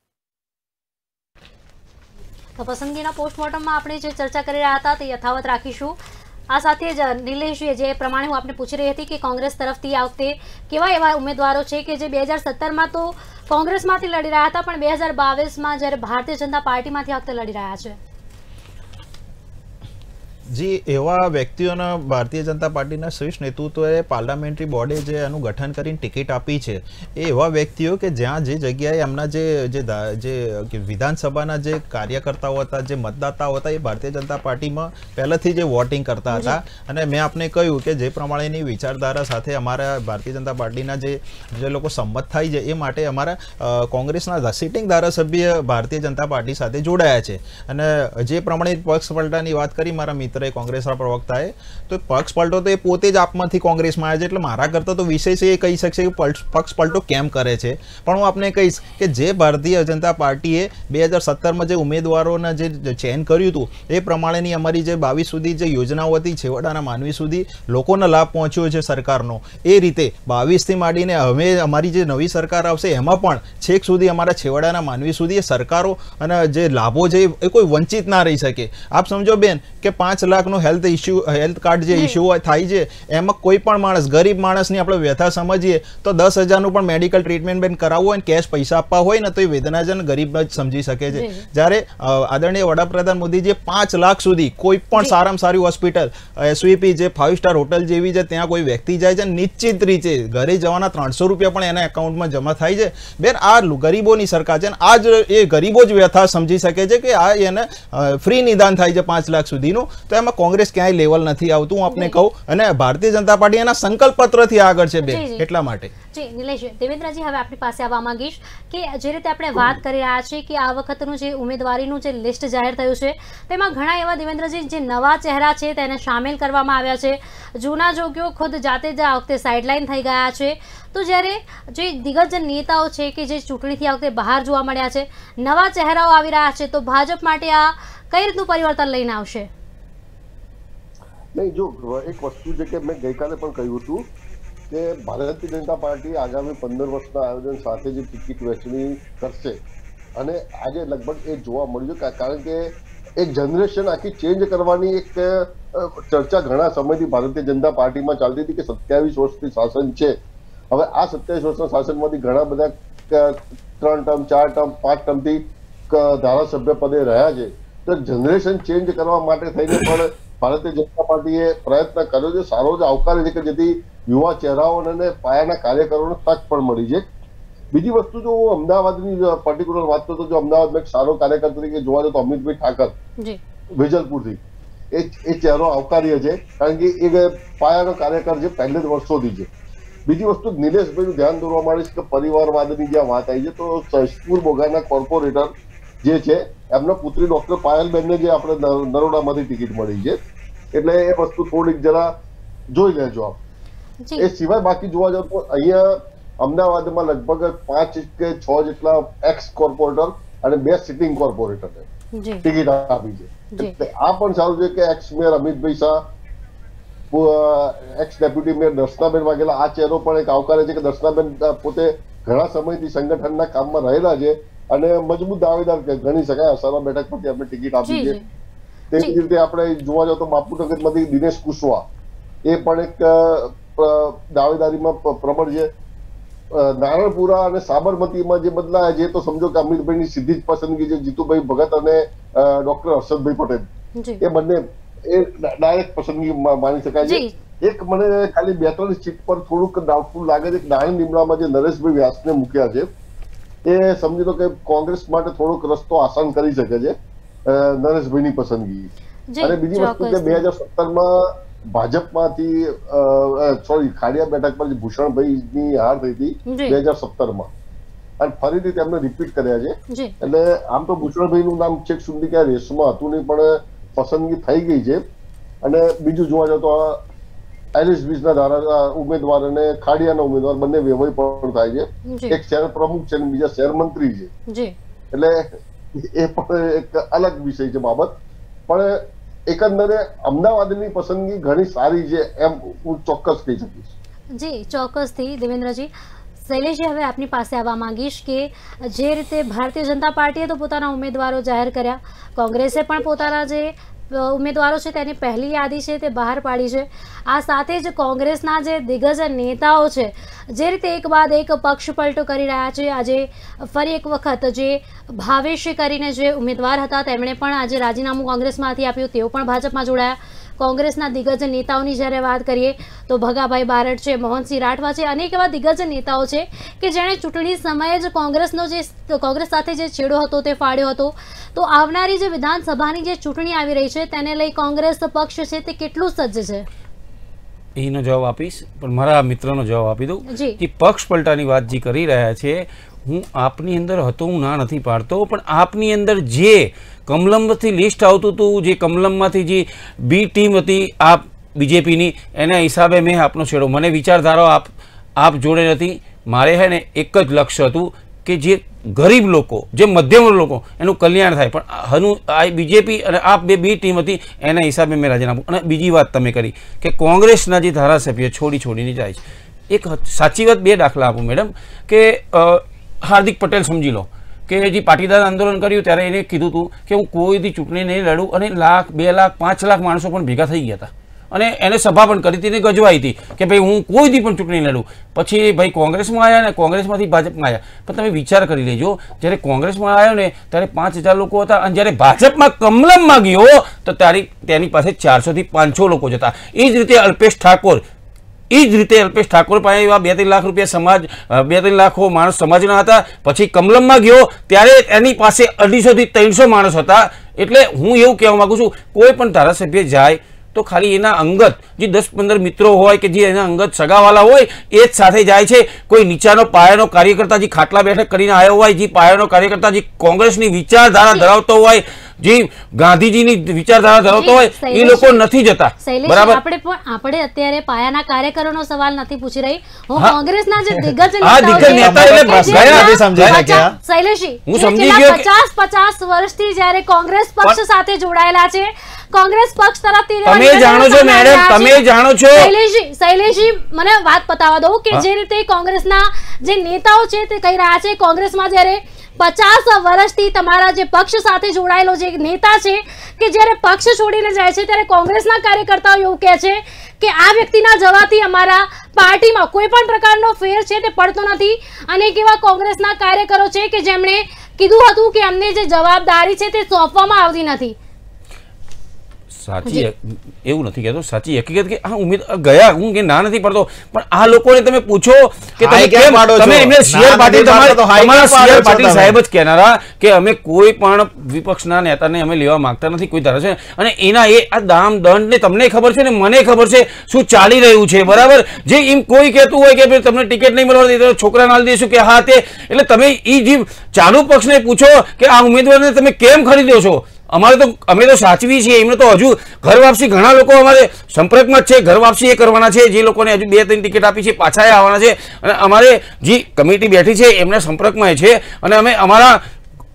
તો પસંદગીના પોસ્ટમોર્ટમમાં આપણે જે ચર્ચા કરી રહ્યા હતા તે યથાવત રાખીશું. આ સાથે જ નિલેશજી, જે પ્રમાણે હું આપને પૂછી રહી હતી કે કોંગ્રેસ તરફથી આ વખતે કેવા એવા ઉમેદવારો છે કે જે 2017માં તો કોંગ્રેસમાંથી લડી રહ્યા હતા, પણ 2022માં જ્યારે ભારતીય જનતા પાર્ટીમાંથી આ વખતે લડી રહ્યા છે. જી, એવા વ્યક્તિઓના ભારતીય જનતા પાર્ટીના શીર્ષ નેતૃત્વએ પાર્લામેન્ટરી બોર્ડે જે એનું ગઠન કરીને ટિકિટ આપી છે, એ એવા વ્યક્તિઓ કે જ્યાં જે જગ્યાએ એમના જે વિધાનસભાના જે કાર્યકર્તાઓ હતા, જે મતદાતાઓ હતા, એ ભારતીય જનતા પાર્ટીમાં પહેલાંથી જે વોટિંગ કરતા હતા. અને મેં આપને કહ્યું કે જે પ્રમાણેની વિચારધારા સાથે અમારા ભારતીય જનતા પાર્ટીના જે લોકો સંમત થાય છે, એ માટે અમારા કોંગ્રેસના સિટિંગ ધારાસભ્ય ભારતીય જનતા પાર્ટી સાથે જોડાયા છે. અને જે પ્રમાણે પક્ષ પલટાની વાત કરી મારા મિત્ર કોંગ્રેસના પ્રવક્તાએ, તો પક્ષ પલટો તો એ પોતે જ આપમાંથી કોંગ્રેસમાં આવ્યા છે, એટલે મારા કરતા તો વિષય છે એ કહી શકશે કે પક્ષ પલટો કેમ કરે છે. પણ હું આપને કહીશ કે જે ભારતીય જનતા પાર્ટીએ 2017માં જે ઉમેદવારોના જે ચયન કર્યું હતું એ પ્રમાણેની અમારી જે 22 સુધી જે યોજનાઓ હતી, છેવાડાના માનવી સુધી લોકોનો લાભ પહોંચ્યો છે સરકારનો, એ રીતે 22થી માંડીને હવે અમારી જે નવી સરકાર આવશે એમાં પણ છેક સુધી અમારા છેવાડાના માનવી સુધી એ સરકારો અને જે લાભો છે એ કોઈ વંચિત ના રહી શકે. આપ સમજો બેન કે 5 લાખનો હેલ્થ કાર્ડ જે ઇસ્યુ થાય છે, એમાં કોઈ પણ માણસ, ગરીબ માણસની આપણે વ્યથા સમજીએ તો 10,000નું પણ મેડિકલ ટ્રીટમેન્ટ બેન કરાવવું હોય ને કેશ પૈસા આપવા હોય ને તો એ વેદનાજન ગરીબ જ સમજી શકે છે. જ્યારે આદરણીય વડાપ્રધાન મોદીજીએ 5 લાખ સુધી કોઈ પણ સારામાં સારી હોસ્પિટલ, SVP જે 5 સ્ટાર હોટલ જેવી છે, ત્યાં કોઈ વ્યક્તિ જાય છે નિશ્ચિત રીતે ઘરે જવાના 300 રૂપિયા પણ એના એકાઉન્ટમાં જમા થાય છે. બેન, આ ગરીબોની સરકાર છે, આ જ એ ગરીબો જ વ્યથા સમજી શકે છે કે આ એને ફ્રી નિદાન થાય છે 5 લાખ સુધીનું. તો એમાં કોંગ્રેસ ક્યાંય લેવલ નથી આવતું, હું આપને કહું. અને ભારતીય જનતા પાર્ટી એના સંકલ્પ પત્રથી આગળ છે બેન, એટલા માટે. જી નિલેશ, દેવેન્દ્રજી, હવે આપણી પાસે આવવા માંગીશ કે જે રીતે આપણે વાત કરી રહ્યા છીએ કે આ વખતનું જે ઉમેદવારીનું જે લિસ્ટ જાહેર થયું છે તેમાં ઘણા એવા, દેવેન્દ્રજી, જે નવા ચહેરા છે તેને સામેલ કરવામાં આવ્યા છે. જૂના જોગીઓ ખુદ જાતે જ આ વખતે સાઇડલાઇન થઈ ગયા છે. તો જ્યારે જે દિગ્ગજ નેતાઓ છે કે જે ચૂંટણીથી આ વખતે બહાર જોવા મળ્યા છે, નવા ચહેરાઓ આવી રહ્યા છે, તો ભાજપ માટે આ કઈ રીતનું પરિવર્તન લઈને આવશે? નહીં, જો એક વસ્તુ છે કે મેં ગઈકાલે પણ કહ્યું હતું કે ભારતીય જનતા પાર્ટી આગામી 15 વર્ષના આયોજન સાથે જે ટિકિટ વહેંચણી કરશે અને આજે લગભગ એ જોવા મળ્યું છે. કારણ કે એક જનરેશન આખી ચેન્જ કરવાની એક ચર્ચા ઘણા સમયથી ભારતીય જનતા પાર્ટીમાં ચાલતી હતી કે 27 વર્ષથી શાસન છે. હવે આ 27 વર્ષના શાસનમાંથી ઘણા બધા 3 ટર્મ, 4 ટર્મ, 5 ટર્મથી ધારાસભ્ય પદે રહ્યા છે. તો જનરેશન ચેન્જ કરવા માટે થઈને પણ ભારતીય જનતા પાર્ટીએ પ્રયત્ન કર્યો છે, સારો જ આવકારે છે કે જેથી યુવા ચહેરાઓને પાયાના કાર્યકરોને તક પણ મળી છે. બીજી વસ્તુ, જો હું અમદાવાદની પર્ટિક્યુલર વાત કરું તો જો અમદાવાદમાં એક સારો કાર્યકર તરીકે જોવા જાય તો અમિતભાઈ ઠાકર વેજલપુરથી, એ ચહેરો આવકાર્ય છે કારણ કે એ પાયાનો કાર્યકર છે, પહેલે જ વર્ષોથી છે. બીજી વસ્તુ, નિલેશભાઈનું ધ્યાન દોરવા માંડીશ કે પરિવારવાદની જ્યાં વાત આવી છે તો સૈદપુર બોગાના કોર્પોરેટર જે છે એમના પુત્રી ડોક્ટર પાયલબેનને જે આપણે નરોડામાંથી ટિકિટ મળી છે, એટલે એ વસ્તુ થોડીક જરા જોઈ લેજો આપ. એ સિવાય બાકી જોવા જાવ તો અહીંયા અમદાવાદમાં લગભગ 5 કે 6 જેટલા એક્સ કોર્પોરેટર અને 2 સિટિંગ કોર્પોરેટર છે. ટિકિટ આપી છે. એટલે આ પણ સારું છે કે એક્સ મેયર અમિતભાઈ શાહ, એક્સ ડેપ્યુટી મેયર દર્શનાબેન વાઘેલા આ ચહેરો પણ એક આવકારે છે કે દર્શનાબેન પોતે ઘણા સમયથી સંગઠનના કામમાં રહેલા છે અને મજબૂત દાવેદાર ગણી શકાય. અસારા બેઠક પરથી આપણે ટિકિટ આપી છે. તેવી જ રીતે આપણે જોવા જાવ તો બાપુનગરમાંથી દિનેશ કુશવાહ એ પણ એક દાવેદારીમાં પ્રબળ છે. નારણપુરા અને સાબરમતીમાં જે બદલાયા છે તો સમજો કે અમિતભાઈની સીધી જ પસંદગી છે. જીતુભાઈ ભગત અને ડોક્ટર હર્ષદભાઈ પટેલ એ બંને એ ડાયરેક્ટ પસંદગી માની શકાય છે. એક મને ખાલી 2-3 સીટ પર થોડુંક ડાઉટફુલ લાગે છે. દાણી લીમડામાં જે નરેશભાઈ વ્યાસને મૂક્યા છે એ સમજી લો કે કોંગ્રેસ માટે થોડોક રસ્તો આસાન કરી શકે છે નરેશભાઈની પસંદગી. અને બીજી વસ્તુ કે 2017માં ભાજપમાંથી ખાડિયા બેઠક પર ભૂષણભાઈની હાર થઈ હતી 2017માં અને ફરીથી તેમને રિપીટ કર્યા છે. એટલે આમ તો ભૂષણભાઈનું નામ છેક સુધી ક્યાં રેસમાં હતું નહીં પણ પસંદગી થઈ ગઈ છે. અને બીજું જોવા જાવ તો એલિસ બીજના ધારા ઉમેદવાર અને ખાડિયાના ઉમેદવાર બંને વેવાઈ પણ થાય છે. એક શહેર પ્રમુખ છે અને બીજા શહેર મંત્રી છે. એટલે એ પણ એક અલગ વિષય છે બાબત. પણ એકંદરે અમદાવાદની પસંદગી ઘણી સારી છે એમ હું ચોક્કસ કહી શકીશ. જી ચોક્કસથી દેવેન્દ્રજી. શૈલેષજી, હવે આપની પાસે આવવા માંગીશ કે જે રીતે ભારતીય જનતા પાર્ટીએ તો પોતાના ઉમેદવારો જાહેર કર્યા, કોંગ્રેસે પણ પોતાના જે ઉમેદવારો છે તેની પહેલી યાદી છે તે બહાર પાડી છે. આ સાથે જ કોંગ્રેસના જે દિગ્ગજ નેતાઓ છે જે રીતે એક બાદ એક પક્ષ પલટો કરી રહ્યા છે, આજે ફરી એક વખત જે ભાવેશ કરીને જે ઉમેદવાર હતા તેમણે પણ આજે રાજીનામું કોંગ્રેસમાંથી આપ્યું, તેઓ પણ ભાજપમાં જોડાયા. કોંગ્રેસના દિગ્ગજ નેતાઓની જ્યારે વાત કરીએ તો ભગાભાઈ બારડ છે, મોહનસિંહ રાઠવા છે, અનેક એવા દિગ્ગજ નેતાઓ છે કે જેણે ચૂંટણી સમયે જ કોંગ્રેસ સાથે જે છેડો હતો તે ફાડ્યો હતો. તો આવનારી જે વિધાનસભાની જે ચૂંટણી આવી રહી છે તેને લઈ કોંગ્રેસ પક્ષ છે તે કેટલું સજ્જ છે? એનો જવાબ આપીશ, પણ મારા મિત્રનો જવાબ આપી દઉં કે પક્ષ પલટાની વાત જે કરી રહ્યા છે, હું આપની અંદર હતો, હું ના નથી પાડતો, પણ આપની અંદર જે કમલમથી લિસ્ટ આવતું હતું, જે કમલમમાંથી જે બી ટીમ હતી આપ બીજેપીની, એના હિસાબે મેં આપનો છેડો, મને વિચારધારો આપ જોડે નથી. મારે હે ને એક જ લક્ષ્ય હતું કે જે ગરીબ લોકો, જે મધ્યમ લોકો, એનું કલ્યાણ થાય. પણ આ બીજેપી અને આપ બી ટીમ હતી એના હિસાબે મેં રાજીનામું. અને બીજી વાત તમે કરી કે કોંગ્રેસના જે ધારાસભ્ય છોડીને જાય છે, એક સાચી વાત 2 દાખલા આપું મેડમ. કે હાર્દિક પટેલ સમજી લો કે જે પાટીદાર આંદોલન કર્યું ત્યારે એને કીધું હતું કે હું કોઈથી ચૂંટણી નહીં લડું, અને 1 લાખ 2 લાખ 5 લાખ માણસો પણ ભેગા થઈ ગયા હતા અને એને સભા પણ કરી હતી ને ગજવાઈ હતી કે ભાઈ હું કોઈથી પણ ચૂંટણી લડું. પછી ભાઈ કોંગ્રેસમાં આવ્યા ને કોંગ્રેસમાંથી ભાજપમાં આવ્યા. પણ તમે વિચાર કરી લેજો, જ્યારે કોંગ્રેસમાં આવ્યો ને ત્યારે 5000 લોકો હતા અને જ્યારે ભાજપમાં કમલમમાં ગયો તો તેની પાસે 400 થી 500 લોકો જ હતા. એ જ રીતે અલ્પેશ ઠાકોર પાસે એવા 2-3 લાખ રૂપિયા સમાજ, 2-3 લાખો માણસ સમાજના હતા. પછી કમલમમાં ગયો ત્યારે એની પાસે 250 થી 300 માણસ હતા. એટલે હું એવું કહેવા માંગુ છું, કોઈ પણ ધારાસભ્ય જાય તો ખાલી એના અંગત જે 10-15 મિત્રો હોય કે જે એના અંગત સગાવાલા હોય એ જ સાથે જાય છે. કોઈ નીચાનો પાયાનો કાર્યકર્તા જે ખાટલા બેઠક કરીને આવ્યો હોય, જે પાયાનો કાર્યકર્તા જે કોંગ્રેસની વિચારધારા ધરાવતો હોય, જે ગાંધીજીની વિચારધારા ધરાવતો હોય, એ લોકો નથી જતા. બરાબર, આપણે અત્યારે પાયાના કાર્યકરોનો સવાલ નથી પૂછી રહી. હું કોંગ્રેસના જે દિગ્ગજ નેતાઓ શૈલેષજી, હું સમજી ગયો 50 વર્ષથી જ્યારે કોંગ્રેસ પક્ષ સાથે જોડાયેલા છે, કોંગ્રેસ પક્ષ તરફથી તમે જાણો છો મેડમ, તમે જાણો છો શૈલેષજી, મને વાત પતાવવા દો કે જે રીતે કોંગ્રેસના જે નેતાઓ છે તે કહી રહ્યા છે, કોંગ્રેસમાં જ્યારે 50 વર્ષથી તમારા જે પક્ષ સાથે જોડાયેલો જે નેતા છે કે જ્યારે પક્ષ છોડીને જાય છે ત્યારે કોંગ્રેસના કાર્યકર્તાઓ એવું કહે છે કે આ વ્યક્તિના જવાથી અમારા પાર્ટીમાં કોઈ પણ પ્રકારનો ફેર છે તે પડતો નથી. અને કેવા કોંગ્રેસના કાર્યકરો છે કે જેમણે કીધું હતું કે અમને જે જવાબદારી છે તે સોંપવામાં આવતી નથી. સાચી એવું નથી કહેતો, સાચી હકીકત કે આ ઉમેદ ગયા, હું કે ના નથી પડતો, પણ આ લોકોને તમે પૂછો કે તમે એમને સીઆર પાટીલ, તમારા સીઆર પાટીલ સાહેબ જ કહેનારા કે અમે કોઈ પણ વિપક્ષના નેતાને અમે લેવા માંગતા નથી, કોઈ ધારા છે. અને એના આ દામ દંડ ને તમને ખબર છે ને મને ખબર છે શું ચાલી રહ્યું છે, બરાબર. જે એમ કોઈ કહેતું હોય કે તમને ટિકિટ નહીં મળવા દે, છોકરાને આલી દઈશું કે હા તે, એટલે તમે એ જે ચાલુ પક્ષને પૂછો કે આ ઉમેદવારને તમે કેમ ખરીદ્યો છો. અમે તો સાચવી છીએ, એમને તો હજુ ઘર વાપસી ઘણા લોકો અમારે સંપર્કમાં જ છે, ઘર વાપસી એ કરવાના છે, જે લોકોને હજુ 2-3 ટિકિટ આપી છે પાછા આવવાના છે. અને અમારે જે કમિટી બેઠી છે એમના સંપર્કમાં છે અને અમે અમારા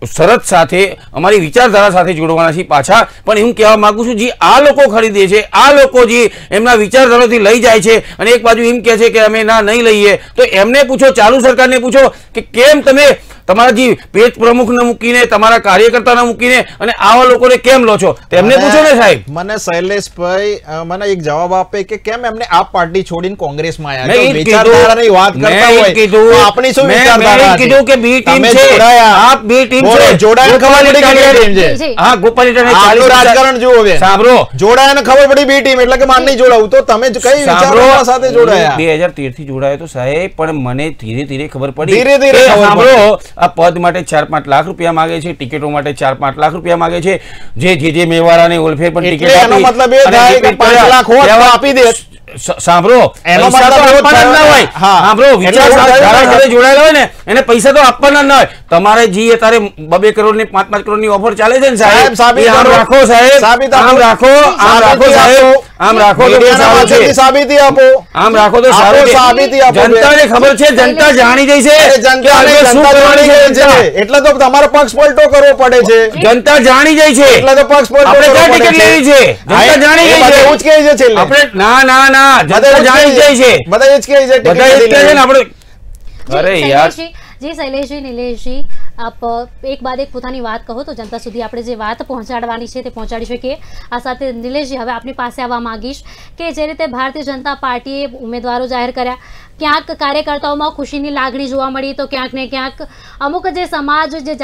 શરત સાથે અમારી વિચારધારા સાથે જોડવાના છીએ પાછા. પણ હું કહેવા માંગુ છું, જે આ લોકો ખરીદે છે, આ લોકો જે એમના વિચારધારાથી લઈ જાય છે અને એક બાજુ એમ કહે છે કે અમે ના નહીં લઈએ, તો એમને પૂછો, ચાલુ સરકારને પૂછો કે કેમ તમે તમારા જે પેજ પ્રમુખને મૂકીને, તમારા કાર્યકર્તાને મૂકીને અને આવા લોકોને કેમ લો છો? તેમને પૂછો ને સાહેબ. મને શૈલેષભાઈ મને એક જવાબ આપે કે કેમ એમને આ પાર્ટી છોડીને કોંગ્રેસમાં આવ્યા? મેં વિચારધારાની વાત કરતા હોય તો આપણી શું વિચારધારા હતી? કીધું કે બી ટીમ છે, આપ બી ટીમ છે, જોડાયા ખબર પડી કે ટીમ છે. હા, ગોપાલ ઇટાલિયા આપણું રાજકારણ જુઓ બેન, સાંભળો, જોડાયાને ખબર પડી બી ટીમ એટલે કે માન નહીં જોડાવું, તો તમે કઈ વિચારધારા સાથે જોડાયા? 2013 થી જોડાયો તો સાહેબ, પણ મને ધીરે ધીરે ખબર પડી. ધીરે ધીરે સાંભળો, આ પદ માટે 4-5 લાખ રૂપિયા માંગે છે, ટિકિટો માટે 4-5 લાખ રૂપિયા માંગે છે, જે મેવાડાને ઓલફેર પણ ટિકિટ એનો મતલબ એ થાય કે 5 લાખ હોત તો આપી દે. સાંભળો, એનો મતલબ આપવાના ના હોય. સાંભળો, વિચારધારા સાથે જોડાયેલા હોય ને એને પૈસા તો આપવાના ના હોય. તમારે જી અત્યારે 2 કરોડ ની 5-5 કરોડ ની ઓફર ચાલે છે ને સાહેબ, આમ રાખો સાહેબ, આમ રાખો, આમ રાખો સાહેબ, આમ રાખો તો સારું છે. સાબિતી આપો, આમ રાખો તો સારું છે. સાબિતી આપો. જનતાને ખબર છે, જનતા જાણી ગઈ છે, જનતાને શું કરવાની છે, એટલે તો તમારો પક્ષ પલટો કરવો પડે છે. જનતા જાણી ગઈ છે, એટલે તો પક્ષ પલટો આપણે ક્યાં ટિકિટ લેવી છે? જનતા જાણી ગઈ છે, એવું જ કહે છે છેલ્લે. આપણે ના જનતા જાણી ગઈ છે, બધા જ કહે છે, બધા જ કહે છે ને આપણે. અરે યાર જી શૈલેષજી, નિલેશજી, આપ એક બાદ એક પોતાની વાત કહો તો જનતા સુધી આપણે જે વાત પહોંચાડવાની છે તે પહોંચાડી શકીએ. આ સાથે નિલેશજી, હવે આપની પાસે આવવા માંગીશ કે જે રીતે ભારતીય જનતા પાર્ટીએ ઉમેદવારો જાહેર કર્યા, ક્યાંક કાર્યકર્તાઓમાં ખુશીની લાગણી જોવા મળી, તો ક્યાંક ને ક્યાંક અમુક જે સમાજ જે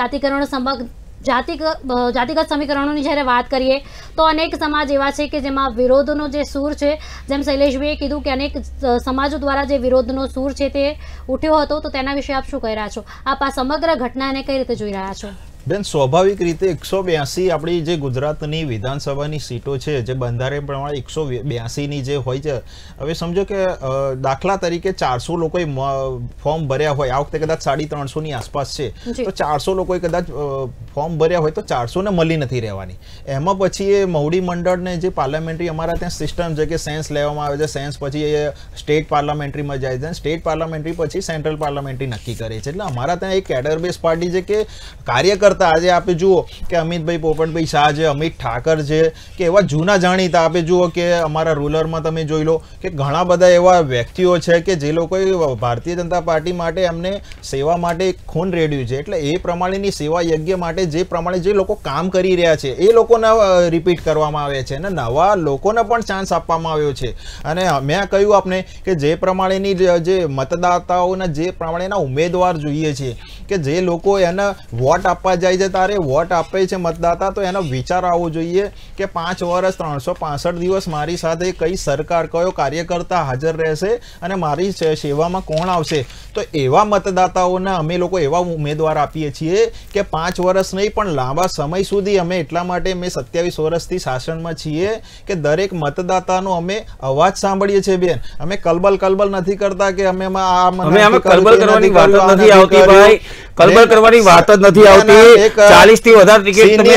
જાતિગત સમીકરણોની જ્યારે વાત કરીએ તો અનેક સમાજ એવા છે કે જેમાં વિરોધનો જે સૂર છે, જેમ શૈલેષભાઈએ કીધું કે અનેક સમાજો દ્વારા જે વિરોધનો સૂર છે તે ઉઠ્યો હતો, તો તેના વિશે આપ શું કહી રહ્યા છો? આપ આ સમગ્ર ઘટનાને કઈ રીતે જોઈ રહ્યા છો? બેન, સ્વાભાવિક રીતે 182 આપણી જે ગુજરાતની વિધાનસભાની સીટો છે, જે બંધારણ પ્રમાણે 182ની જે હોય છે, હવે સમજો કે દાખલા તરીકે 400 લોકોએ ફોર્મ ભર્યા હોય, આ વખતે કદાચ 350ની આસપાસ છે, તો 400 લોકોએ કદાચ ફોર્મ ભર્યા હોય તો 400 ને મળી નથી રહેવાની. એમાં પછી એ મહુડી મંડળને જે પાર્લામેન્ટરી અમારા ત્યાં સિસ્ટમ છે કે સેન્સ લેવામાં આવે છે, સેન્સ પછી એ સ્ટેટ પાર્લામેન્ટરીમાં જાય છે, સ્ટેટ પાર્લામેન્ટરી પછી સેન્ટ્રલ પાર્લામેન્ટરી નક્કી કરે છે. એટલે અમારા ત્યાં એક કેડર બેઝ પાર્ટી છે કે કાર્યકર્તા આજે આપે જુઓ કે અમિતભાઈ પોપટભાઈ શાહ છે, અમિત ઠાકર છે, કે એવા જૂના જાણીતા આપે જુઓ કે અમારા રૂરલમાં તમે જોઈ લો કે ઘણા બધા એવા વ્યક્તિઓ છે કે જે લોકોએ ભારતીય જનતા પાર્ટી માટે એમને સેવા માટે ખૂન રેડ્યું છે. એટલે એ પ્રમાણેની સેવા યજ્ઞ માટે જે પ્રમાણે જે લોકો કામ કરી રહ્યા છે એ લોકોને રિપીટ કરવામાં આવે છે અને નવા લોકોને પણ ચાન્સ આપવામાં આવ્યો છે. અને મેં કહ્યું આપને કે જે પ્રમાણેની જે મતદાતાઓના જે પ્રમાણેના ઉમેદવાર જોઈએ છે કે જે લોકો એને વોટ આપવા જાય છે, તારે વોટ આપે છે મતદાતા, તો એનો વિચાર આવવો જોઈએ કે 5 વર્ષ 365 દિવસ મારી સાથે કઈ સરકાર, કયો કાર્યકર્તા હાજર રહેશે અને મારી સેવામાં કોણ આવશે. તો એવા મતદાતાઓને અમે લોકો એવા ઉમેદવાર આપીએ છીએ કે 5 વર્ષ નહીં પણ લાંબા સમય સુધી. અમે એટલા માટે મેં 27 વર્ષથી શાસનમાં છીએ કે દરેક મતદાતાનો અમે અવાજ સાંભળીએ છીએ. બેન, અમે કલબલ નથી કરતા કે અમે કલબલ કરવાની વાત જ નથી આવતી ભાઈ, કલબલ કરવાની વાત જ નથી આવતી. 40 થી વધારે ટિકિટ તમે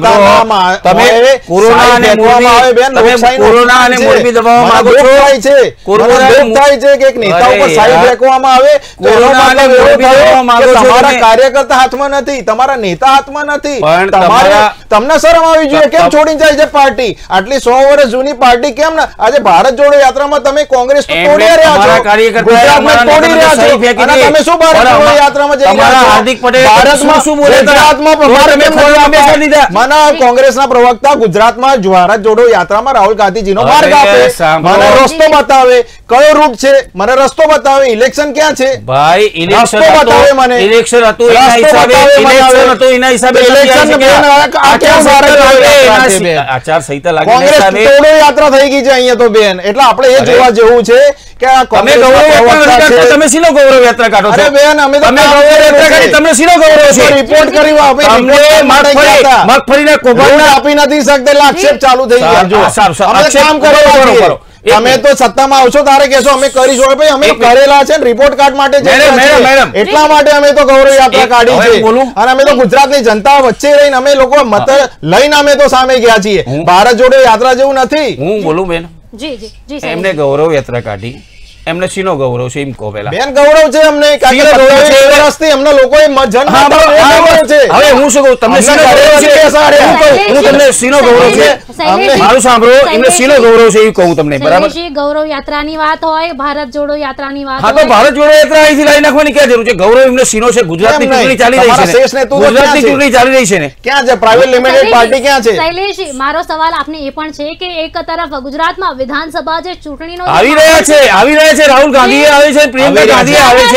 કોરોના અને મોરબી દબાવવા માંગો છો. કોરોના થાય છે કે એક નેતા ઉપર સાઈડ ફેંકવામાં આવે, કોરોના અને મોરબી દબાવવા માંગો છો. તમારા કાર્યકર્તા હાથમાં નથી, તમારા નેતા હાથમાં નથી. તમને શરમ આવી જોઈએ. કેમ છોડીને જાય છે પાર્ટી? આટલી 100 વર્ષ જૂની પાર્ટી કેમ ના આજે ભારત જોડો યાત્રામાં તમે કોંગ્રેસ તોડી રહ્યા છો, ગુજરાતમાં તોડી રહ્યા છો, અને તમે શું ભારત જોડો યાત્રામાં જઈ રહ્યા છો? હાર્દિક પટેલ શું બોલે? કોંગ્રેસના પ્રવક્તા ગુજરાતમાં ભારત જોડો યાત્રામાં રાહુલ ગાંધીજીનો માર્ગ આપે, મને રસ્તો બતાવે, કયો રૂટ છે મને રસ્તો બતાવે, ઇલેક્શન ક્યાં છે ભાઈ? ઇલેક્શન બતાવે મને. ઇલેક્શન હતું એના હિસાબે, ઇલેક્શન હતું એના હિસાબે આચારસંહિતા લાગે, કોંગ્રેસ તોડો યાત્રા થઈ ગઈ છે અહીંયા તો બેન. એટલે આપણે એ જોવા જેવું છે કે આ તમે શીનો ગૌરવ યાત્રા કાઢો છો? બેન, અમે તો તમને શીનો ગૌરવ છે? રિપોર્ટ કરી મગફળીના કૌભાંડ આપી નથી શકતે, આક્ષેપ ચાલુ થઈ ગયા. તમે તો સત્તામાં આવશો તારે કહેશો અમે કરીશું. ભાઈ અમે કરેલા છે, રિપોર્ટ કાર્ડ માટે એટલા માટે અમે તો ગૌરવ યાત્રા કાઢી છે અને અમે તો ગુજરાતની જનતા વચ્ચે રહીને અમે લોકો મત લઈને અમે તો સામે ગયા છીએ. ભારત જોડે યાત્રા જેવું નથી. હું બોલું બેન, એમને ગૌરવ યાત્રા કાઢી, એમને શીનો ગૌરવ છે એમ કહો પહેલા. બેન ગૌરવ છે અમને કારણ કે 27 વર્ષથી અમને લોકોએ જન્મ આપ્યો છે. હવે હું શું કહું તમને શીનો ગૌરવ છે હું તમને શીનો ગૌરવ છે મારું સાંભળો એમને શીનો ગૌરવ છે એ કહું તમને બરાબર. ગૌરવ યાત્રાની વાત હોય ભારત જોડો યાત્રાની વાત હા તો ભારત જોડો યાત્રા અહીંથી લઈ નાખવાની ક્યાં જરૂર છે? ગૌરવ એમને શીનો છે. ગુજરાતની ચૂંટણી ચાલી રહી છે ગુજરાતની ચૂંટણી ચાલી રહી છે ને ક્યાં છે પ્રાઇવેટ લિમિટેડ પાર્ટી ક્યાં છે? શૈલેષ મારો સવાલ આપને એ પણ છે કે એક તરફ ગુજરાતમાં વિધાનસભા જે ચૂંટણીનો આવી રહ્યા છે રાહુલ ગાંધી આવે છે પ્રિયંકા ગાંધી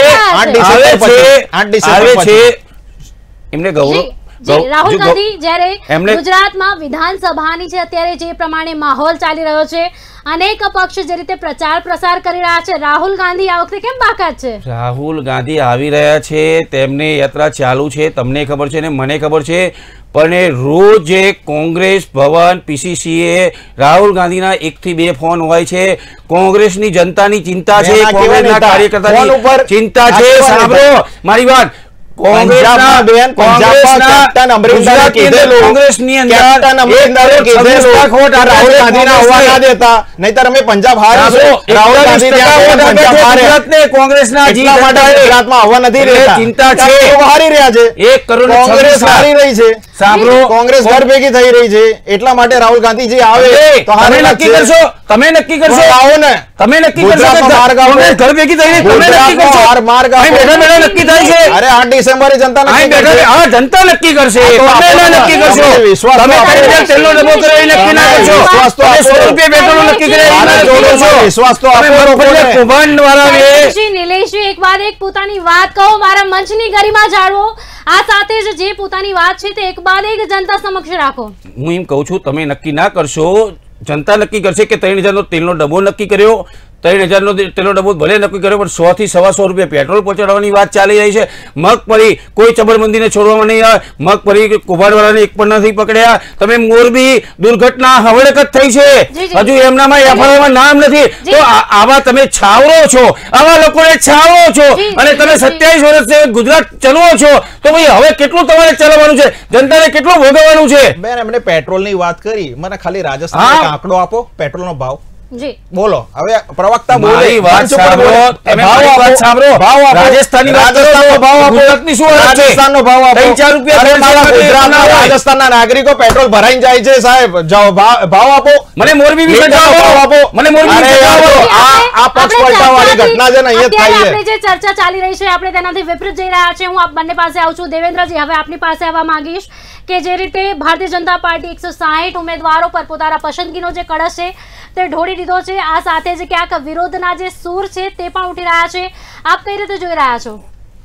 આવે છે એમને ગૌરવ રાહુલ ગાંધી જ્યારે ગુજરાતમાં વિધાનસભાની છે અત્યારે જે પ્રમાણે માહોલ ચાલી રહ્યો છે અનેક પક્ષ જે રીતે પ્રચાર પ્રસાર કરી રહ્યા છે રાહુલ ગાંધી આ વખતે કેમ બાકાત છે? રાહુલ ગાંધી આવી રહ્યા છે તેમને યાત્રા ચાલુ છે તમને ખબર છે ને મને ખબર છે પણ રોજ જે કોંગ્રેસ ભવન પીસીસીએ રાહુલ ગાંધીના 1 થી 2 ફોન હોય છે. કોંગ્રેસની જનતાની ચિંતા છે કોંગ્રેસના કાર્યકર્તાની ચિંતા છે. સાંભળો મારી વાત નહીતર અમે પંજાબ કોંગ્રેસના ગુજરાતમાં આવવા નથી રહેતા. ચિંતા છે હારી રહ્યા છે 1 કરોડ કોંગ્રેસ હારી રહી છે. સાંભળો કોંગ્રેસ ઘર ભેગી થઈ રહી છે એટલા માટે રાહુલ ગાંધીજી આવે તો તમે નક્કી કરશો આવો ને તમે નક્કી કરશો ઘર ભેગી થઈ રહી તમે નક્કી કરશો બેઠા નક્કી થાય છે. અરે 8 ડિસેમ્બરે જનતા નક્કી કરશે તમે નક્કી કરશો. તમે તેલનો ડબ્બો કરાવી નક્કી ના કરશો 100 રૂપિયા પેટ્રોલ નક્કી કરાવી વિશ્વાસ તો કૌભાંડ વાળા નિલેશજી એક બાદ એક પોતાની વાત કહો મારા મંચની ગરિમા જાળવો આ સાથે જ જે પોતાની વાત છે તે એક બાદ એક જનતા સમક્ષ રાખો. હું એમ કહું છું તમે નક્કી ના કરશો જનતા નક્કી કરશે કે 3000 નો તેલનો ડબ્બો નક્કી કર્યો 3000 નો તેલનો ડબ્બો ભલે નક્કી કર્યો પણ 100 થી 125 રૂપિયા પેટ્રોલ પહોંચાડવાની વાત ચાલી રહી છે. મગફળી કોઈ ચબરબંધીને છોડવામાં નહીં આવે. મગફળી કૌભાંડવાળાને એક પણ નથી પકડ્યા. તમે મોરબી દુર્ઘટના હવળકત થઈ છે હજુ એમનામાં એફઆઈઆરમાં નામ નથી. તો આવા તમે છાવરો છો આવા લોકોને છાવરો છો અને તમે 27 વર્ષથી ગુજરાત ચલાવો છો તો ભાઈ હવે કેટલું તમારે ચલાવવાનું છે? જનતાને કેટલું ભોગવવાનું છે? બેન એમને પેટ્રોલની વાત કરી મને ખાલી રાજસ્થાનનો આંકડો આપો પેટ્રોલનો ભાવ બોલો. હવે પ્રવક્તા બોલી વાત સાંભળો તમે વાત સાંભળો રાજસ્થાનની વાત કરો ભાવ આપો ગુજરાતની શું વાત છે? રાજસ્થાનનો ભાવ આપો 4 રૂપિયા ગુજરાતના રાજસ્થાનના નાગરિકો પેટ્રોલ ભરાઈને જાય છે સાહેબ જાઓ ભાવ આપો. મને મોરબી વિશે ભાવ આપો મને મોરબી વિશે આ પક્ષ પલટાવાળી ઘટના છે ને અહીંયા થાય છે. આપણે જે ચર્ચા ચાલી રહી છે આપણે તેનાથી વિપરીત જઈ રહ્યા છે. હું આપ બંને પાસે આવું છું. દેવેન્દ્રજી હવે આપની પાસે આવવા માંગીશ કે જે રીતે ભારતીય જનતા પાર્ટી 160 ઉમેદવારો પર પોતાના પસંદગીનો જે કળશ છે તે ઢોળી દીધો છે આ સાથે જ ક્યાંક વિરોધના જે સૂર છે તે પણ ઉઠી રહ્યા છે. આપ કઈ રીતે જોઈ રહ્યા છો?